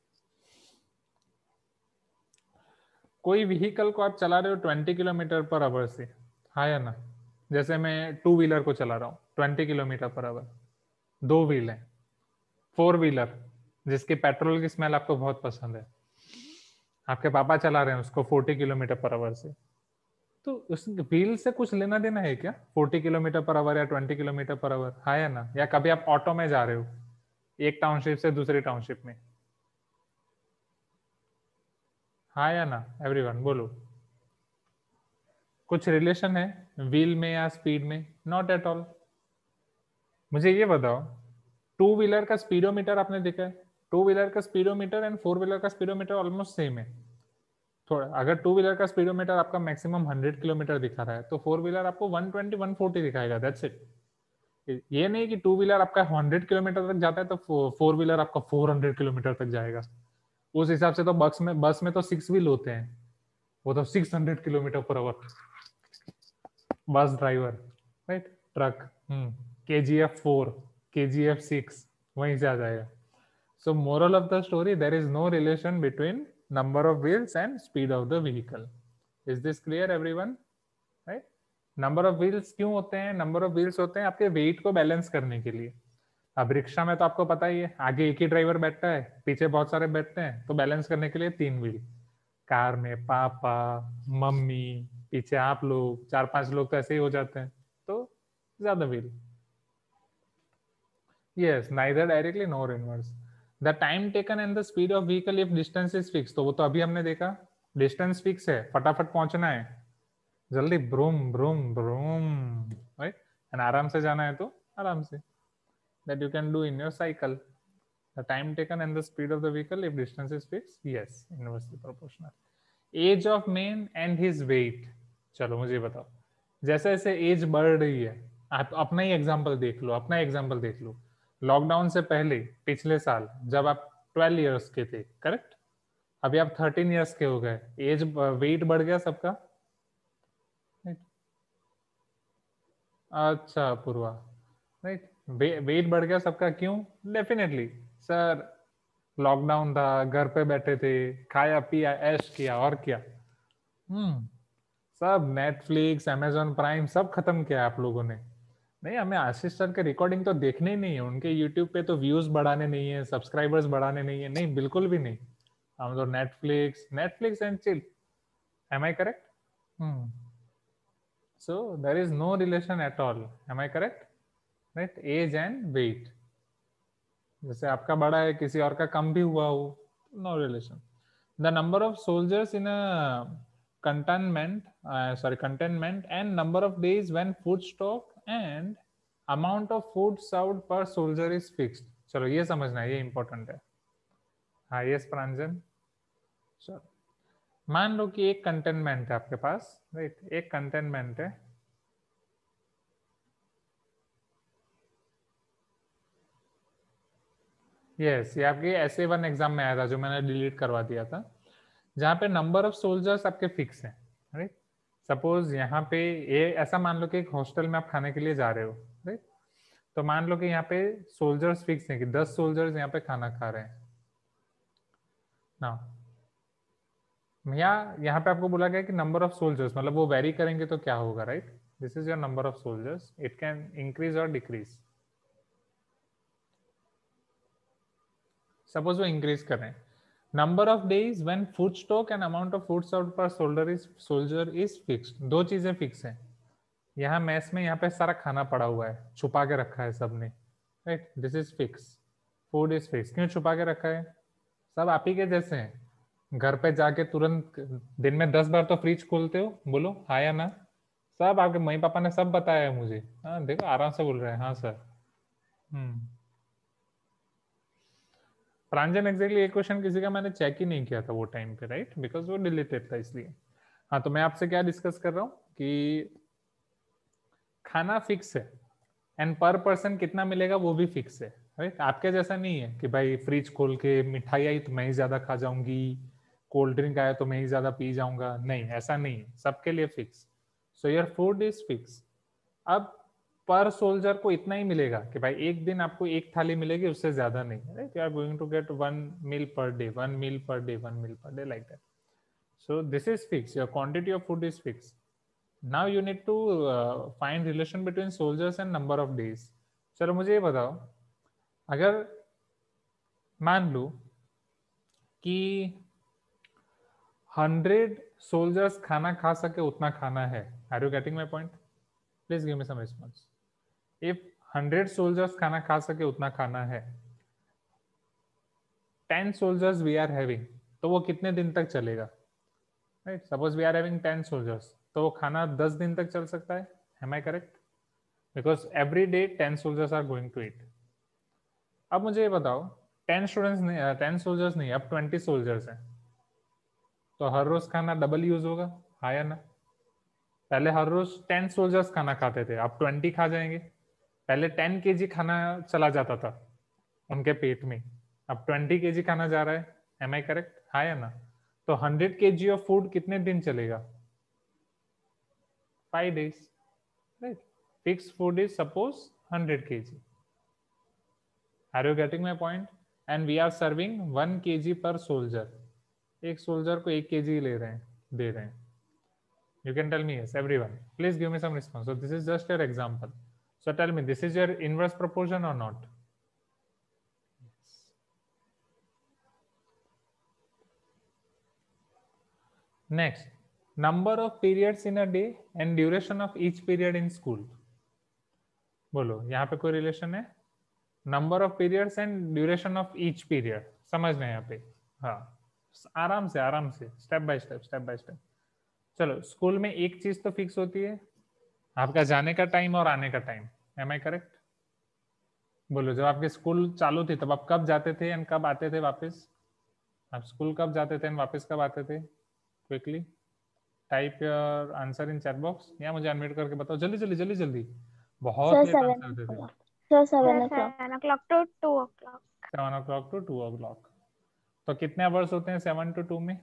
Speaker 1: कोई व्हीकल को आप चला रहे हो 20 किलोमीटर पर आवर से, हाँ या ना। जैसे मैं 2 व्हीलर को चला रहा हूँ 20 किलोमीटर पर आवर, 2 व्हील है, 4 व्हीलर जिसकी पेट्रोल की स्मेल आपको बहुत पसंद है, आपके पापा चला रहे हैं उसको 40 किलोमीटर पर आवर से, तो उस व्हील से कुछ लेना देना है क्या 40 किलोमीटर पर आवर या 20 किलोमीटर पर आवर, हाँ या ना। या कभी आप ऑटो में जा रहे हो एक टाउनशिप से दूसरी टाउनशिप में, हाँ या ना एवरीवन बोलो, कुछ रिलेशन है व्हील में या स्पीड में, नॉट एट ऑल। मुझे ये बताओ 2 व्हीलर का स्पीडोमीटर आपने देखा है, 2 व्हीलर का स्पीडोमीटर एंड 4 व्हीलर का स्पीडोमीटर ऑलमोस्ट सेम है। थोड़ा अगर 2 व्हीलर का स्पीडोमीटर आपका मैक्सिमम 100 किलोमीटर दिखा रहा है तो 4 व्हीलर आपको 120 140 दिखाएगा, दैट्स इट। ये नहीं कि 2 व्हीलर आपका 100 किलोमीटर तक जाता है तो 4 व्हीलर आपका 400 किलोमीटर तक जाएगा। उस हिसाब से तो बस में तो 6 व्हील होते हैं, वो तो 600 kilometre per hour bus driver, right. Truck KGF 4 KGF 6 वहीं से आ जाएगा। So moral of the story, there is no relation between number of wheels and speed of the vehicle. Is this clear everyone? Right? Number of wheels क्यों होते हैं, number of wheels होते हैं आपके wait को बैलेंस करने के लिए। अब रिक्शा में तो आपको पता ही है आगे एक ही ड्राइवर बैठता है, पीछे बहुत सारे बैठते हैं, तो बैलेंस करने के लिए 3 व्हील। कार में पापा मम्मी पीछे आप लोग 4-5 लोग तो ऐसे ही हो जाते हैं, तो ज्यादा wheel. Yes, neither directly nor inverse. The time taken and the speed of vehicle if distance is fixed, तो वो तो अभी हमने देखा, डिस्टेंस फिक्स है, फटाफट पहुंचना है, जल्दी vroom vroom vroom, right. And आराम से जाना है तो आराम से, that you can do in your cycle. The time taken and the speed of the vehicle if distance is fixed, yes, inversely proportional. Age of man and his weight, चलो मुझे बताओ, जैसे जैसे एज बढ़ रही है, आप अपना ही एग्जांपल देख लो, अपना एग्जांपल देख लो। लॉकडाउन से पहले पिछले साल जब आप 12 इयर्स के थे, करेक्ट, अभी आप 13 इयर्स के हो गए, एज वेट बढ़ गया सबका, अच्छा पूर्वा, राइट। वेट बढ़ गया सबका, क्यों, डेफिनेटली सर लॉकडाउन था, घर पे बैठे थे, खाया पिया ऐश किया और क्या। सब नेटफ्लिक्स अमेजोन प्राइम सब खत्म किया आप लोगों ने। नहीं, हमें आशीष सर के रिकॉर्डिंग तो देखने ही नहीं है, उनके यूट्यूब पे तो व्यूज बढ़ाने नहीं है, सब्सक्राइबर्स बढ़ाने नहीं है, नहीं बिल्कुल भी नहीं। हम तो Netflix Netflix and chill, am I correct. So there is no relation at all, am I correct, right. Age and weight, जैसे आपका बड़ा है किसी और का कम भी हुआ हो, no relation. The number of soldiers in a containment and number of days when food stock and amount of food served per soldier is fixed. चलो ये समझना है, ये इंपॉर्टेंट है। हाँ यस प्रांजन, चलो मान लो कि एक कंटेनमेंट है आपके पास, राइट, एक कंटेनमेंट है, यस ये आपके SA1 एग्जाम में आया था जो मैंने डिलीट करवा दिया था, जहाँ पे नंबर ऑफ सोल्जर्स आपके फिक्स हैं, राइट। सपोज यहाँ पे ये ऐसा मान लो कि एक हॉस्टल में आप खाने के लिए जा रहे हो, राइट? तो मान लो कि यहाँ पे सोल्जर्स फिक्स हैं कि 10 सोल्जर्स यहाँ पे खाना खा रहे हैं ना, या यहाँ पे आपको बोला गया कि नंबर ऑफ सोल्जर्स, मतलब वो वेरी करेंगे तो क्या होगा, right? This is your number of soldiers, it can increase और डिक्रीज। सपोज वो इंक्रीज कर रहे हैं, number of days when food stock and amount of food served per soldier is fixed. दो चीजें फिक्स हैं, यहाँ मैस में यहाँ पे सारा खाना पड़ा हुआ है, छुपा के रखा है सबने, right? This is fix, food is fix. क्यों छुपा के रखा है? सब आप ही के जैसे हैं, घर पे जाके तुरंत दिन में 10 बार तो फ्रिज खोलते हो, बोलो हाँ या ना? सब आपके मम्मी पापा ने सब बताया है मुझे। हाँ देखो आराम से बोल रहे हैं, हाँ सर। प्रांजन एग्जैक्टली एक क्वेश्चन किसी का मैंने चेक ही नहीं किया था वो टाइम पे, राइट? बिकॉज वो डिलीटेड था इसलिए। हाँ तो मैं आपसे क्या डिस्कस कर रहा हूँ कि खाना फिक्स है एंड पर पर्सन कितना मिलेगा वो भी फिक्स है, राइट? आपके जैसा नहीं है कि भाई फ्रिज खोल के मिठाई आई तो मैं ही ज्यादा खा जाऊंगी, कोल्ड ड्रिंक आया तो मैं ही ज्यादा पी जाऊंगा, नहीं ऐसा नहीं है, सबके लिए fix. So your food is fix. अब पर सोल्जर को इतना ही मिलेगा कि भाई एक दिन आपको एक थाली मिलेगी, उससे ज्यादा नहीं, right? You are going to get 1 meal per day, 1 meal per day, 1 meal per day, like that. So this is fixed, your quantity of food is fixed. Now you need to find relation between soldiers and number of days. चलो मुझे ये बताओ, अगर मान लो कि 100 soldiers खाना खा सके उतना खाना है, are you getting my point? Please give me some response. If 100 soldiers खाना खा सके उतना खाना है, 10 सोल्जर्स वी आर हैविंग, तो वो कितने दिन तक चलेगा, right? Suppose we are having 10 soldiers, तो वो खाना 10 दिन तक चल सकता है। Am I correct? Because every day 10 soldiers are going to eat. अब मुझे ये बताओ, 10 स्टूडेंट्स नहीं, 10 सोल्जर्स नहीं, अब 20 सोल्जर्स हैं, तो हर रोज खाना डबल यूज होगा, हाँ या ना? पहले हर रोज 10 सोल्जर्स खाना खाते थे, अब 20 खा जाएंगे। पहले 10 kg खाना चला जाता था उनके पेट में, अब 20 kg खाना जा रहा है। एम आई करेक्ट, हाँ या ना? तो 100 kg ऑफ फूड कितने दिन चलेगा? 5 days, right? Fix food is suppose 100 kg। Are you getting my point? And we are serving 1 kg per soldier, एक सोल्जर को 1 kg ले रहे हैं, दे रहे हैं। You can tell me yes, everyone. Please give me some response. So this is just your example. So tell me, this is your inverse proportion or not? Next, number of periods in a day and duration of each period in school. बोलो यहाँ पे कोई relation है? Number of periods and duration of each period, समझना है यहाँ पे। हाँ आराम से step by step, step by step. चलो, स्कूल में एक चीज तो फिक्स होती है, आपका जाने का टाइम और आने का टाइम। M I correct? बोलो, जब आपके स्कूल चालू थी तब आप कब जाते थे एंड कब आते थे वापस? आप स्कूल कब जाते थे एंड वापस कब आते थे? Quickly type your answer in chat box, या मुझे अनम्यूट करके बताओ जल्दी जल्दी जल्दी जल्दी। बहुत लेट आंसर देते थे।
Speaker 2: Sir 7 o'clock to 2 o'clock।
Speaker 1: 7 o'clock to 2 o'clock। तो कितने आवर्स होते हैं 7 to 2 में?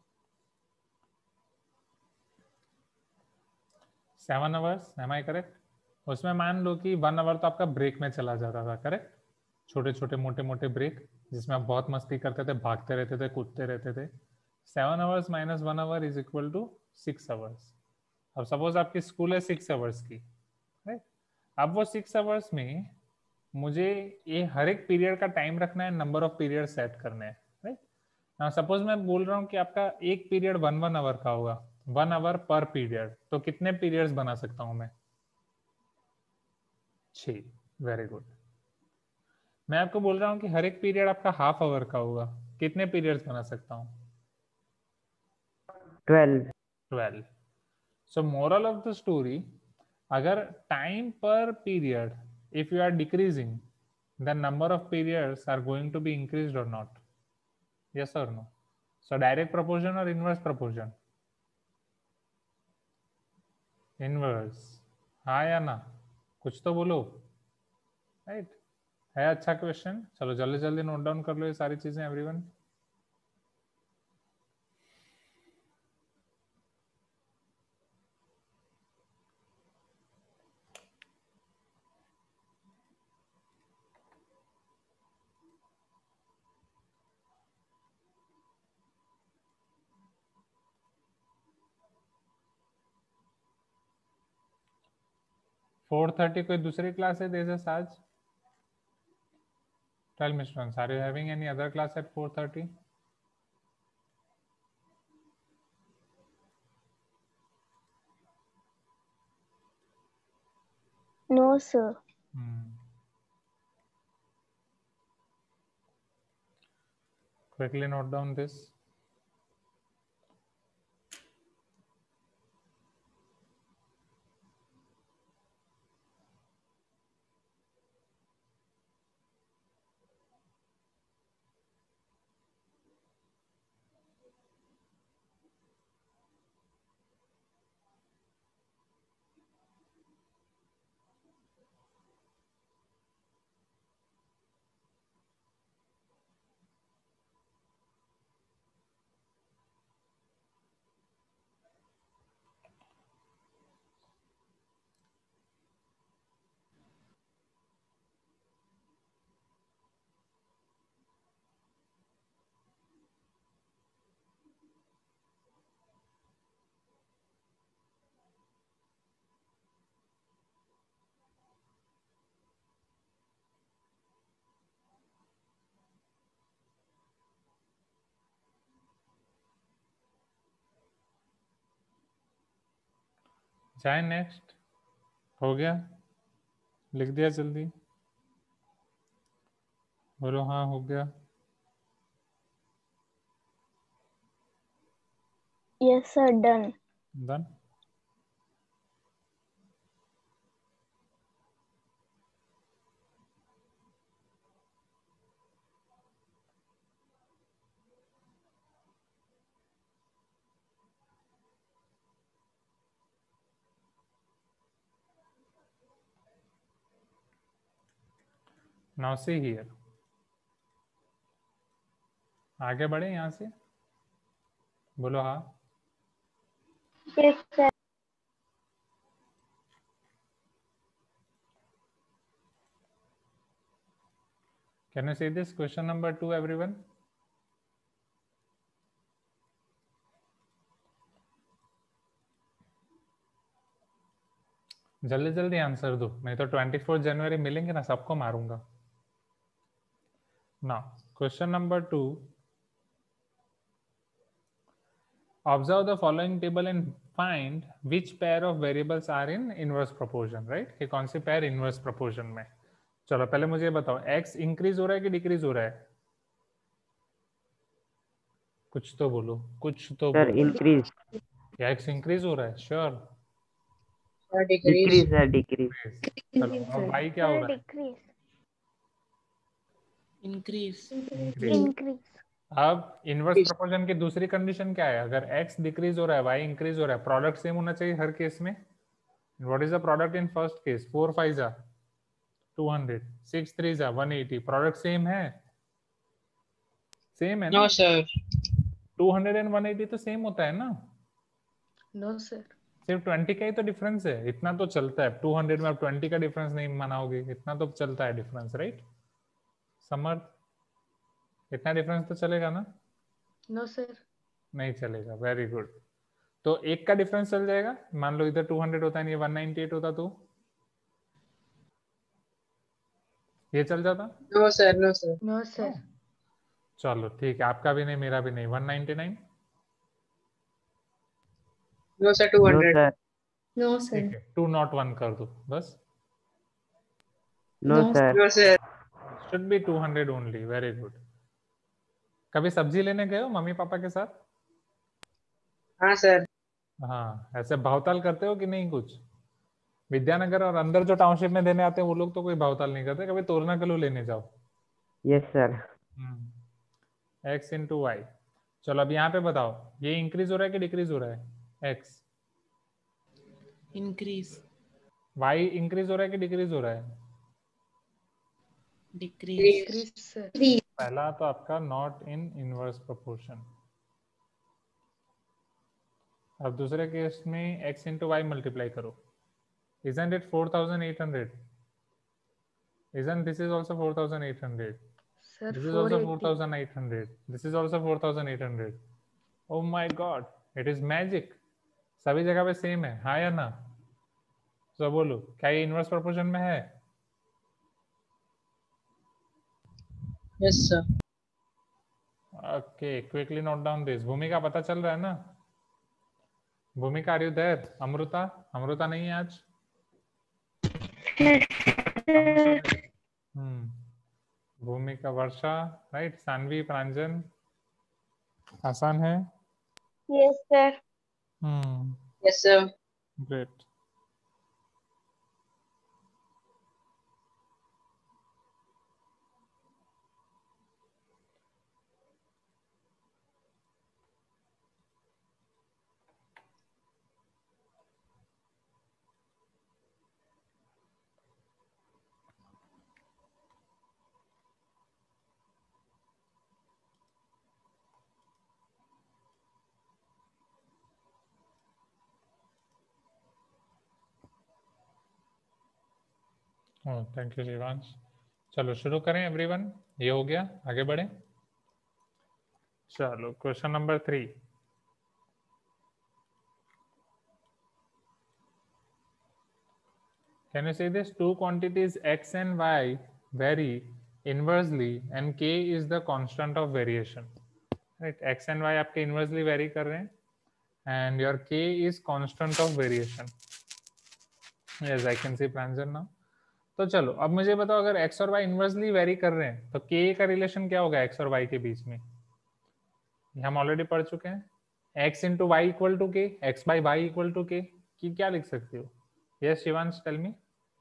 Speaker 1: 7 आवर्स, एम आई करेक्ट? उसमें मान लो कि 1 आवर तो आपका ब्रेक में चला जाता था, करेक्ट? छोटे छोटे मोटे मोटे ब्रेक जिसमें आप बहुत मस्ती करते थे, भागते रहते थे, कूदते रहते थे। 7 hours minus 1 hour is equal to 6 hours. अब सपोज आपकी स्कूल है 6 आवर्स की, राइट? अब वो 6 आवर्स में मुझे ये हर एक पीरियड का टाइम रखना है, नंबर ऑफ पीरियड सेट करने हैं, राइट? ना सपोज मैं बोल रहा हूँ कि आपका एक पीरियड 1 आवर का होगा, 1 आवर पर पीरियड, तो कितने पीरियड्स बना सकता हूँ मैं? 6। Very good. मैं आपको बोल रहा हूँ कि हर एक पीरियड आपका हाफ आवर का होगा, कितने पीरियड्स बना सकता हूँ? 12। So moral of the story, अगर टाइम पर period if you are decreasing, the number of periods are going to be increased or not? Yes or no? So direct proportion or inverse proportion? Inverse, हाँ या ना? कुछ तो बोलो, right? है अच्छा क्वेश्चन। चलो जल्दी जल्दी नोट डाउन कर लो ये सारी चीजें एवरीवन। 4:30 कोई दूसरी क्लास है तेजस आज? Tell me, students, are you having any other class at 4:30?
Speaker 2: No, sir.
Speaker 1: Quickly note down this. जाए नेक्स्ट। हो गया? लिख दिया जल्दी, बोलो हाँ हो गया।
Speaker 2: Yes, sir. Done.
Speaker 1: Done. Now see here, आगे बढ़े यहाँ से, बोलो हाँ।
Speaker 2: Yes, sir.
Speaker 1: Can you see this question number 2, everyone? जल्दी जल्दी आंसर दो, नहीं तो 24 जनवरी मिलेंगे ना, सबको मारूंगा। Now, question number 2. Observe the following table and find which pair of variables are in inverse proportion, right? कि कौन सी pair inverse proportion में। चलो पहले मुझे बताओ, x इंक्रीज हो रहा है कि डिक्रीज हो रहा है? कुछ तो बोलो, कुछ तो
Speaker 3: सर
Speaker 1: बोलो।
Speaker 3: इंक्रीज।
Speaker 1: x इंक्रीज हो रहा है, श्योर?
Speaker 3: Decrease sir, decrease.
Speaker 1: चलो और y क्या हो
Speaker 2: Sir,
Speaker 1: रहा है?
Speaker 2: decrease.
Speaker 4: इंक्रीज।
Speaker 1: इंक्रीज।
Speaker 2: Increase.
Speaker 1: अब इनवर्स प्रोपोर्शन की दूसरी कंडीशन क्या है? अगर x डिक्रीज हो रहा है, y इंक्रीज हो रहा है, प्रोडक्ट सेम होना चाहिए हर केस में। What is the product in first case? 4 5 जा 200, 6 3 जा 180, प्रोडक्ट सेम है? सेम है ना?
Speaker 4: No sir.
Speaker 1: 200 एंड 180 तो सेम होता है ना?
Speaker 4: No sir.
Speaker 1: सिर्फ 20 का ही तो डिफरेंस है, इतना तो चलता है। 200 में आप 20 का डिफरेंस नहीं मनाओगे, इतना तो चलता है डिफरेंस, राइट? समर्थ, इतना डिफरेंस तो चलेगा ना?
Speaker 4: No sir.
Speaker 1: नहीं चलेगा, वेरी गुड। तो एक का डिफरेंस चल जाएगा, मान लो इधर 200 होता है, ये 198 होता तो ये चल जाता?
Speaker 4: No sir. No sir. No
Speaker 1: हाँ। चलो ठीक है, आपका भी नहीं मेरा भी नहीं। 199?
Speaker 4: No sir. 200। नो
Speaker 1: ठीक है, 201 कर दो बस।
Speaker 3: No sir.
Speaker 4: No sir.
Speaker 1: Should be 200 only, very good. कभी सब्जी लेने गए हो मम्मी पापा के साथ?
Speaker 4: हाँ सर।
Speaker 1: हाँ, ऐसे भावताल करते हो कि नहीं कुछ? विद्यानगर और अंदर जो टाउनशिप में देने आते हैं वो लोग तो कोई भावताल नहीं करते। कभी तोरना किलो लेने जाओ।
Speaker 3: Yes sir.
Speaker 1: x into y. चलो अब यहाँ पे बताओ, ये इंक्रीज हो रहा है कि डिक्रीज हो रहा है? x
Speaker 4: increase.
Speaker 1: y इंक्रीज हो रहा है कि डिक्रीज हो रहा है?
Speaker 4: Decrease sir.
Speaker 1: पहला तो आपका नॉट इन इनवर्स प्रोपोर्शन। अब दूसरे केस में x इंटू वाई मल्टीप्लाई करो। Isn't it 4800? Isn't this is also 4800?
Speaker 4: Sir
Speaker 1: This is also 4800. This is also 4800. Oh my god, it is magic. सभी जगह पे सेम है, हाँ या ना? तो बोलो क्या ये इनवर्स प्रोपोर्शन में है?
Speaker 4: Yes, sir.
Speaker 1: Okay, quickly note down this. Bhumika पता चल रहा है ना? Bhumika are you there? Amrita, Amrita नहीं है आज? भूमिका, वर्षा, राइट, सानवी, प्रांजन, आसान है?
Speaker 2: Yes, sir.
Speaker 4: Yes, sir.
Speaker 1: Great. Thank you Shivansh. चलो शुरू करें एवरीवन, ये हो गया, आगे बढ़े। चलो question number 3। Can you say this? Two quantities x and y vary inversely and k is the constant of variation. Right? X and y आपके inversely vary कर रहे हैं and your k is constant of variation. Yes, I can see Pranjan now. तो चलो अब मुझे बताओ, अगर x और y इनवर्सली वेरी कर रहे हैं तो k का रिलेशन क्या होगा x और y के बीच में? ये हम ऑलरेडी पढ़ चुके हैं। x into y equal to k, x by y equal to k, की क्या लिख सकते हो? Yes Shivansh, tell me.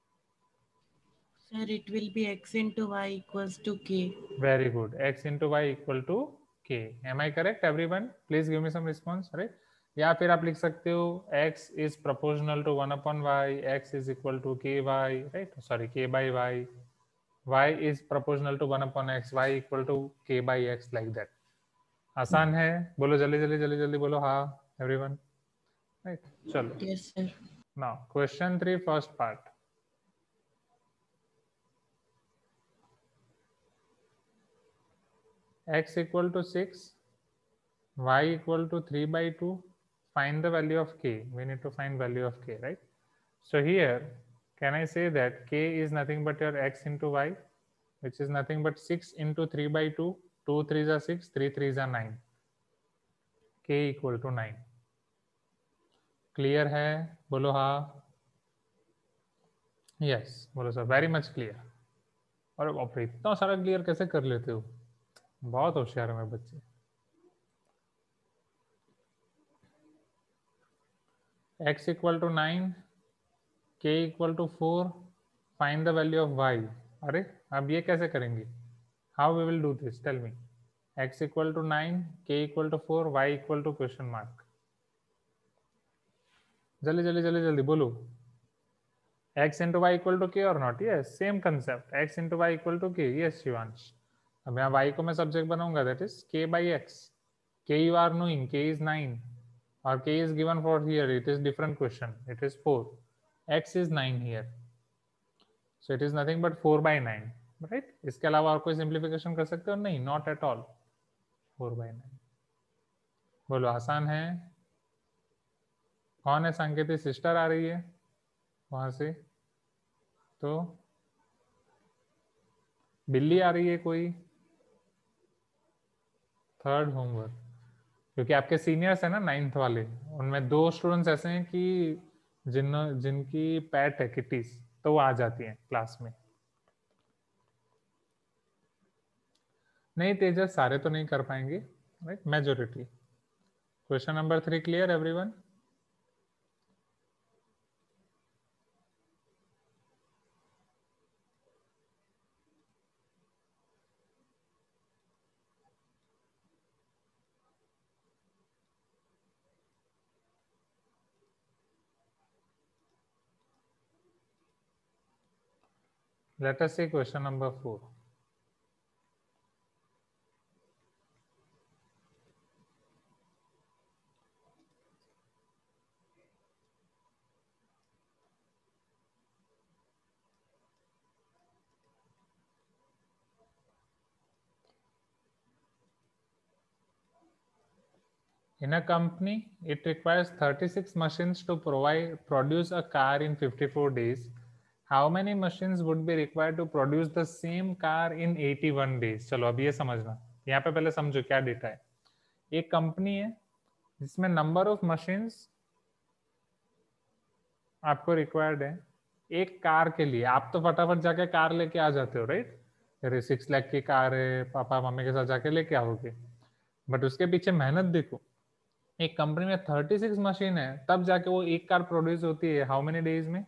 Speaker 5: Sir, it will be x into y equals to k.
Speaker 1: Very good. X into y equal to k. Am I correct, everyone? Please give me some response. Right? या फिर आप लिख सकते हो x is proportional to 1 upon y, x is equal to ky, right? Sorry, k by y. Y is proportional to 1 upon x, y equal to k by x, like that. आसान है? बोलो जल्दी जल्दी जल्दी जल्दी बोलो हाँ everyone. Right? चलो.
Speaker 5: Yes, sir.
Speaker 1: Now question 3 first part. X equal to 6, y equal to 3 by 2. Find the value of k. We need to find value of k, right? So here, can I say that k is nothing but your x into y, which is nothing but 6 into 3 by 2. 2 3s are 6, 3 3s are 9. k equal to 9. Clear है? बोलो हाँ। Yes बोलो sir, very much clear. और बाप रे, इतना सारा clear कैसे कर लेते हो? बहुत होशियार है मेरे बच्चे। x equal to 9, k equal to 4, find the value of y. अरे अब ये कैसे करेंगे? How we will do this? Tell me. X equal to 9, k equal to 4, y equal to question mark. जल्दी जल्दी जल्दी जल्दी बोलो। x into y equal to k or not? Yes, same concept. X into y equal to k. Yes, Shivansh. अब यहाँ y को मैं subject बनाऊंगा, that is k by x. k you are knowing, k is 9 और k is given for here. It is different question. It is 4. x is 9 here. So it is nothing but 4 by 9. Right? इसके अलावा और कोई simplification कर सकते हो? नहीं, not at all. 4 by 9. बोलो आसान है? कौन है? संकेती सिस्टर आ रही है वहां से? तो बिल्ली आ रही है कोई? थर्ड होमवर्क, क्योंकि आपके सीनियर्स है ना 9th वाले, उनमें 2 स्टूडेंट्स ऐसे हैं कि जिनकी पेट है किटीज, तो वो आ जाती हैं क्लास में। नहीं तेजस, सारे तो नहीं कर पाएंगे, right, majority. Question number 3 clear everyone? Let us see question number 4. In a company, it requires 36 machines to produce a car in 54 days. How many machines would be required to produce the same car in 81 days? चलो अब ये समझना, यहाँ पे पहले समझो क्या data है। एक कंपनी है जिसमें नंबर ऑफ मशीन्स आपको रिक्वायर्ड है एक कार के लिए। आप तो फटाफट जाके कार लेके आ जाते हो, राइट? अरे 6 लाख की कार है, पापा मम्मी के साथ जाके लेके आओगे, बट उसके पीछे मेहनत देखो। एक कंपनी में 36 मशीन है, तब जाके वो एक कार प्रोड्यूस होती है। हाउ मेनी डेज में?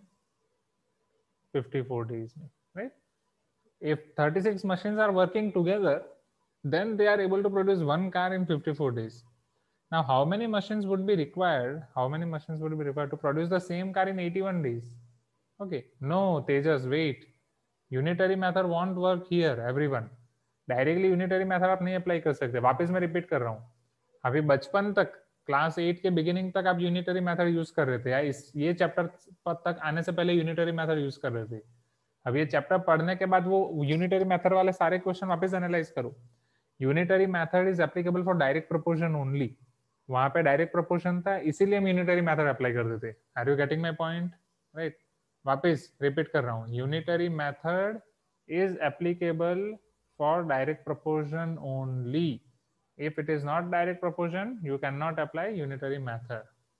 Speaker 1: 54 डेज में, right? If 36 machines are working together, then they are able to produce one car in 54 days. Now, how many machines would be required? How many machines would be required to produce the same car in 81 days? Okay, no, Tejas, wait. Unitary method won't work here, everyone. Directly unitary method आप नहीं apply कर सकते। वापस मैं repeat कर रहा हूँ, अभी बचपन तक क्लास 8 के बिगिनिंग तक आप यूनिटरी मेथड यूज कर रहे थे, या ये चैप्टर तक आने से पहले यूनिटरी मेथड यूज कर रहे थे। अब ये चैप्टर पढ़ने के बाद वो यूनिटरी मेथड वाले सारे क्वेश्चन वापस एनालाइज करो। Unitary method is applicable for direct proportion only. वहां पे डायरेक्ट प्रोपोर्शन था, इसीलिए हम यूनिटरी मेथड अप्लाई करते थे। Are you getting my point? Right, वापस रिपीट कर रहा हूँ, unitary method is applicable for direct proportion only. If it is not direct proportion, you cannot apply unitary method.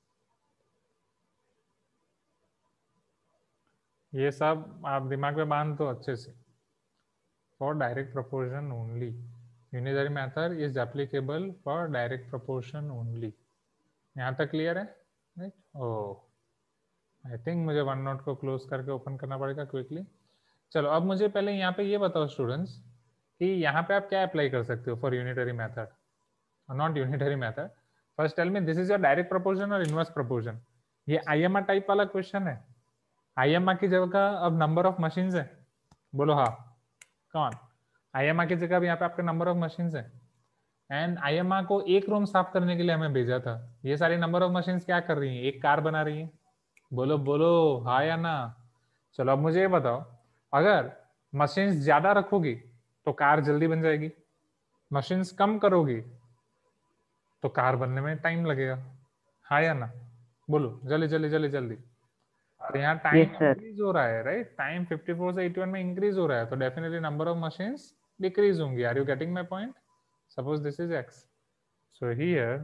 Speaker 1: ये सब आप दिमाग में बांध दो अच्छे से। For direct proportion only, unitary method is applicable for direct proportion only. यहाँ तक क्लियर है? राइट? ओह, आई थिंक मुझे वन नोट को क्लोज करके ओपन करना पड़ेगा क्विकली। चलो अब मुझे पहले यहाँ पे ये बताओ स्टूडेंट्स कि यहाँ पे आप क्या अप्लाई कर सकते हो for unitary method, not unitary method. First tell me, this is your direct proportion और इनवर्स प्रोपोर्शन। ये आईएमआर टाइप वाला क्वेश्चन है। आईएमआर की जगह अब नंबर ऑफ मशीन्स है, बोलो हाँ कौन? आईएमआर की जगह अब यहाँ पे आपके नंबर ऑफ मशीन्स है, एंड आईएमआर को एक रूम साफ करने के लिए हमें भेजा था। ये सारी नंबर ऑफ मशीन्स क्या कर रही हैं? एक कार बना रही है। बोलो बोलो हाँ या ना। चलो अब मुझे ये बताओ, अगर मशीन्स ज्यादा रखोगी तो कार जल्दी बन जाएगी, मशीन्स कम करोगी तो कार बनने में टाइम लगेगा, हाँ या ना? बोलो जल्दी जल्दी जल्दी जल्दी। तो यहाँ टाइम इंक्रीज हो रहा है, राइट? टाइम 54 से 81 में इंक्रीज हो रहा है, तो definitely number of machines decrease होंगी। Are you getting my point? Suppose this is x, so here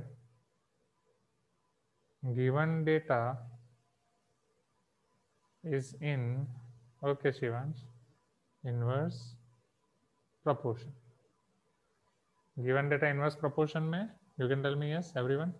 Speaker 1: given data is in, okay Shivansh, inverse proportion. Given data inverse proportion में, you can tell me yes, everyone.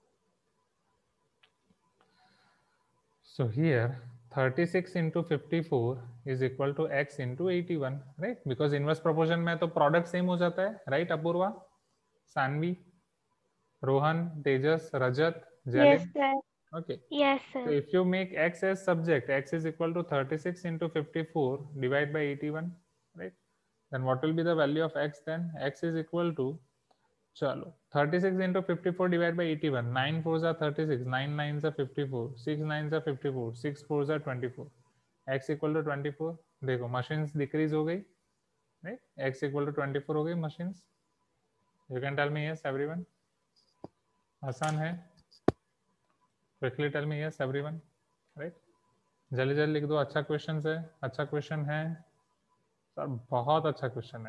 Speaker 1: So here 36 into 54 is equal to x into 81, right? Because inverse proportion में तो product same हो जाता है, right? Apurva, Saanvi, Rohan, Tejas, Rajat, Jailin.
Speaker 2: Yes, sir.
Speaker 1: Okay.
Speaker 2: Yes,
Speaker 1: So
Speaker 2: sir.
Speaker 1: if you make x as subject, x is equal to 36 into 54 divided by 81, right? Then what will be the value of x then? X is equal to, चलो 36 into 54 divided by 81, 9 4s are 36, 9 9s are 54, 6 9s are 54, 6 4s are 24, x equal to 24. देखो machines decrease हो गई, right? x equal to 24 हो गई machines. You can tell me yes everyone. आसान है? Quickly tell me yes everyone, right? जल्दी जल्दी लिख दो, अच्छा क्वेश्चन है, अच्छा क्वेश्चन है सर, बहुत अच्छा क्वेश्चन है।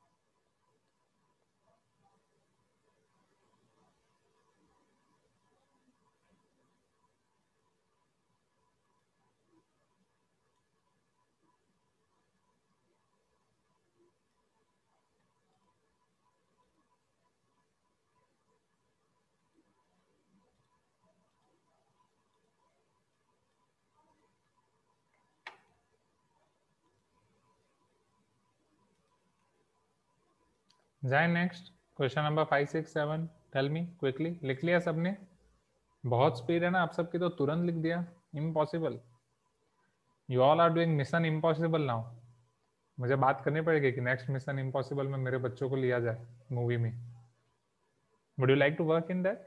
Speaker 1: जाए next, question number 5 6 7। Tell me quickly. लिख लिया सबने? बहुत स्पीड है ना आप सबकी, तो तुरंत लिख दिया। Impossible, you all are doing mission impossible now. मुझे बात करनी पड़ेगी कि नेक्स्ट मिशन इम्पॉसिबल में मेरे बच्चों को लिया जाए मूवी में। Would you like to work in that?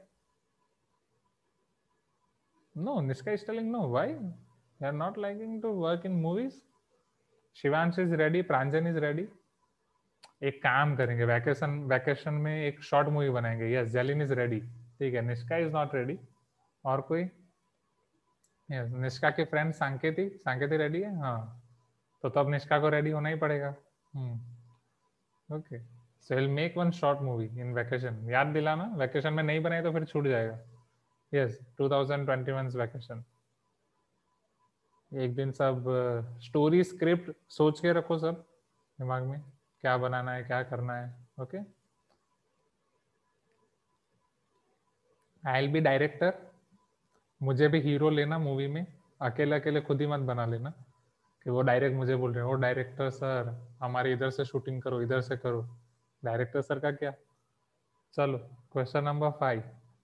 Speaker 1: No, Nishka is telling no. Why you are not liking to work in movies? Shivansh is ready, Pranjan is ready. एक काम करेंगे, वैकेशन में एक शॉर्ट मूवी बनाएंगे। Yes, Jelin is ready. ठीक है, Nishka is not ready. और कोई? यस, निष्का के फ्रेंड सांकेती, सांकेती रेडी है? हाँ, तो अब निष्का को रेडी होना ही पड़ेगा। Okay, so will make one short movie in vacation. याद दिलाना, वैकेशन में नहीं बनाए तो फिर छूट जाएगा। Yes, 2021 vacation. एक दिन सब स्टोरी स्क्रिप्ट सोच के रखो सब दिमाग में, क्या बनाना है, क्या करना है। Okay, I will be director. मुझे भी हीरो लेना मूवी में, अकेले अकेले खुद ही मत बना लेना कि वो डायरेक्ट मुझे बोल रहे हैं, वो डायरेक्टर सर हमारे इधर से शूटिंग करो, इधर से करो। डायरेक्टर सर का क्या। चलो, question number 5।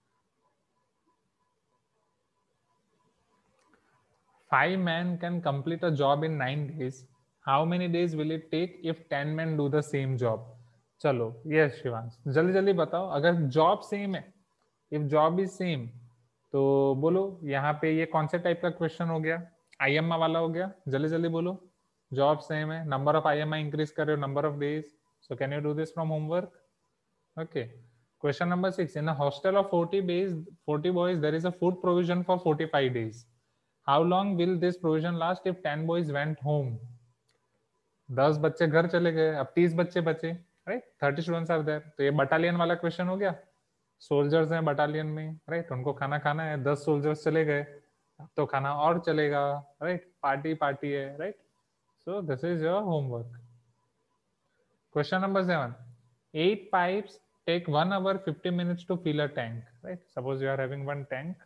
Speaker 1: 5 men can complete a job in 9 days. How many days will it take if 10 men do the same job? चलो, यस शिवांश, जल्दी जल्दी बताओ। अगर जॉब सेम है, इफ जॉब इज सेम, तो बोलो यहाँ पे ये कौन से टाइप का क्वेश्चन हो गया? आईएमआई वाला हो गया। जल्दी जल्दी बोलो। जॉब सेम है, नंबर ऑफ आईएमआई इंक्रीज कर रहे हो, number of days. So can you do this from homework? Okay, question number 6। In a hostel of 40 boys there is a food provision for 45 days. How long will this provision last if 10 boys went home? 10 बच्चे घर चले गए, अब 30 बच्चे बचे, right? 30 students are there. तो ये battalion वाला क्वेश्चन हो गया। सोल्जर्स हैं बटालियन में, राइट? उनको खाना खाना है, 10 सोल्जर्स चले गए, अब तो खाना और चलेगा, राइट? पार्टी पार्टी है, right? So this is your homework. Question number 7। 8 pipes take 1 hour 50 minutes to fill a tank, right? Suppose you are having one tank.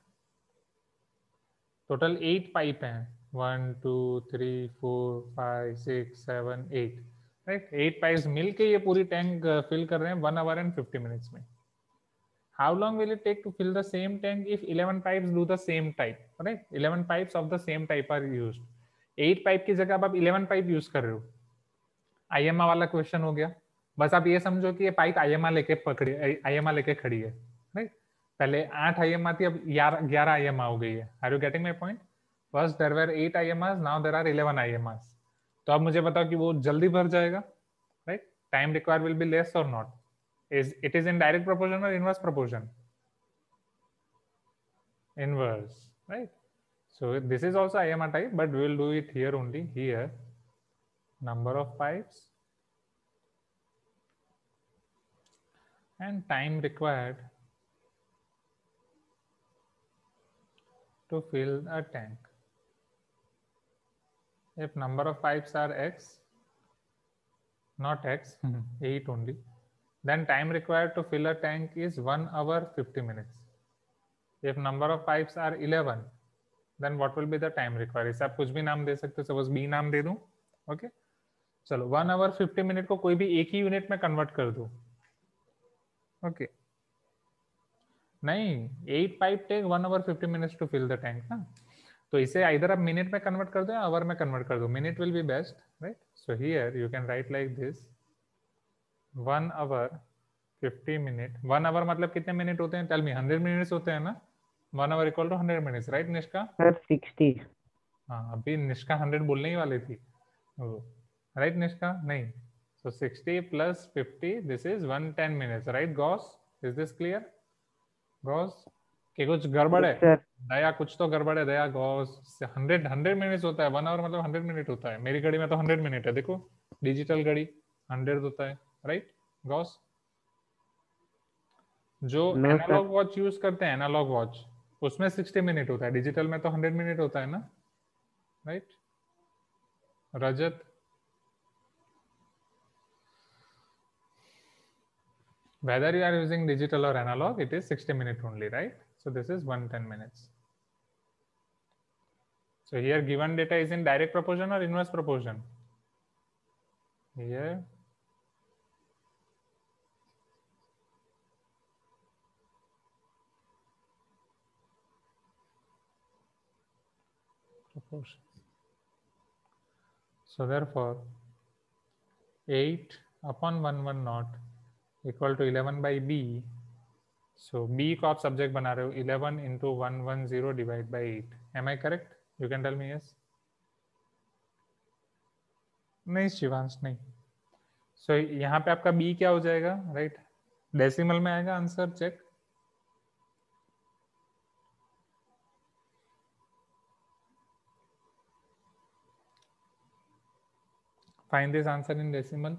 Speaker 1: Total 8 pipe हैं, 1 2 3 4 5 6 7 8, राइट? 8 पाइप्स मिलके ये पूरी टैंक फिल कर रहे हैं 1 hour and 50 minutes में। How long will it take to fill the same tank if 11 pipes do the same type, right? 11 pipes of the same type are used. 8 pipe की जगह आप 11 पाइप यूज कर रहे हो। आईएमआई वाला question हो गया। बस आप ये समझो कि ये पाइप आईएमआई लेके खड़ी है, राइट? पहले 8 आईएमआई थी, अब 11 आईएमआई हो गई है। Are you getting my point? First there were 8 IMI, now there are 11 IMI. तो अब मुझे बताओ कि वो जल्दी भर जाएगा, right? Time required will be less और not? It is in direct proportion or inverse proportion? Inverse, right? So this is also IMR type, but we will do it here only. Here, number of pipes and time required to fill a tank. If number of pipes are x, not x, 8 only, then time required to fill a tank is 1 hour 50 minutes. If number of pipes are 11, then what will be the time required? इसे आप कुछ भी नाम दे सकते हो, suppose B नाम दे दूं। Okay, चलो 1 hour 50 मिनट को कोई भी एक ही यूनिट में कन्वर्ट कर दो। ओके, नहीं, 8 pipe take 1 hour 50 minutes to fill the tank ना, तो इसे इधर आप मिनट में कन्वर्ट कर दो या आवर में कन्वर्ट कर दो। Minute will be best, right? So here you can write like this, 1 hour 50 minute। 1 hour मतलब कितने मिनट होते हैं? Tell me. 100 मिनट्स होते हैं ना? 1 hour equal to 100 minutes, right Nishka?
Speaker 3: Sir 60।
Speaker 1: हाँ, अभी निष्का 100 बोलने ही वाली थी, राइट निष्का? नहीं, so 60 plus 50, this is 110 minutes, right guys? Is this clear guys? कि कुछ गड़बड़ है?
Speaker 3: सर
Speaker 1: दया, कुछ तो गड़बड़ है दया। गॉस 100 मिनट्स होता है, 1 hour मतलब 100 मिनट होता है। मेरी घड़ी में तो 100 मिनट है, देखो डिजिटल घड़ी 100 होता है, राइट गॉस? जो एनालॉग वॉच यूज करते हैं, एनालॉग वॉच, उसमें 60 मिनट होता है, डिजिटल में तो 100 मिनट होता है ना, right Rajat? Whether you are using digital or analog, it is 60 minutes only, right? So this is 110 minutes. So here given data is in direct proportion or inverse proportion? Here proportion. So therefore 8 upon 110 equal to 11 by b. So b को आप subject बना रहे हो, 11 into 110 divide by 8. Am I correct? You can tell me yes. नहीं शिवांश, नहीं। सो यहाँ पे आपका b क्या हो जाएगा, राइट? डेसिमल में आएगा answer, check. Find this answer in decimal.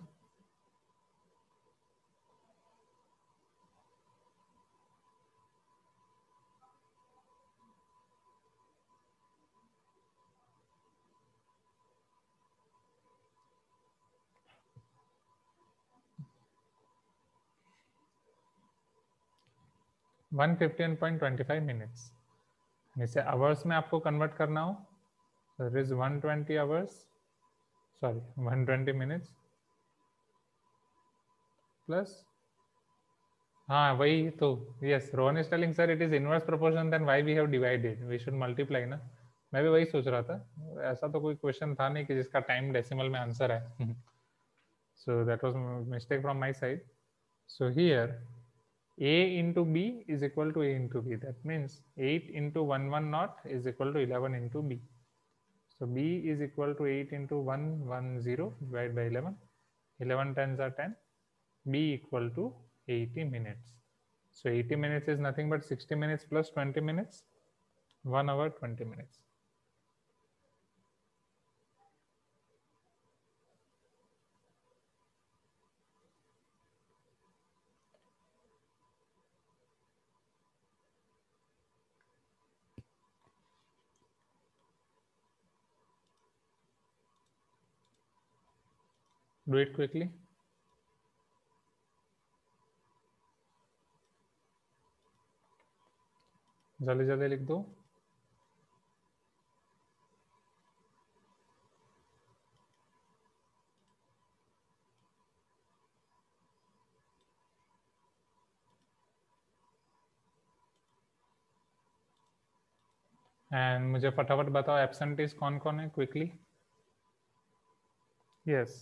Speaker 1: One 15.25 minutes. इसे आवर्स में आपको कन्वर्ट करना हो तो it is 120 hours, sorry 120 minutes plus, हाँ वही तो, yes Rohan is telling sir it is inverse proportion, then why we have divided, we should multiply ना। मैं भी वही सोच रहा था, ऐसा तो कोई क्वेश्चन था नहीं कि जिसका टाइम डेसिमल में आंसर है। So that was mistake from my side. So here a into b is equal to a into b, that means 8 into 110 is equal to 11 into b. So b is equal to 8 into 110 divided by 11, 11 tens are 10, b equal to 80 minutes. So 80 minutes is nothing but 60 minutes plus 20 minutes, 1 hour 20 minutes. Do it quickly. जल्दी जल्दी लिख दो। And मुझे फटाफट बताओ absentees कौन कौन है quickly. Yes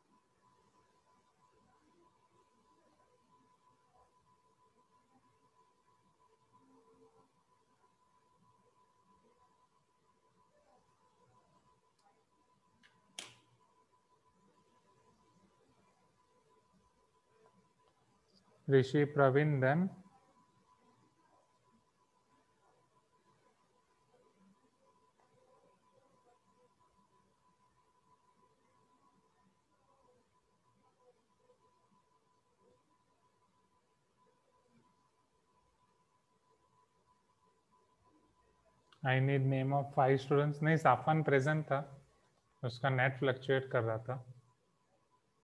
Speaker 1: Rishi, Praveen, then I need name of 5 students. नहीं, साफन प्रेजेंट था, उसका नेट फ्लक्चुएट कर रहा था।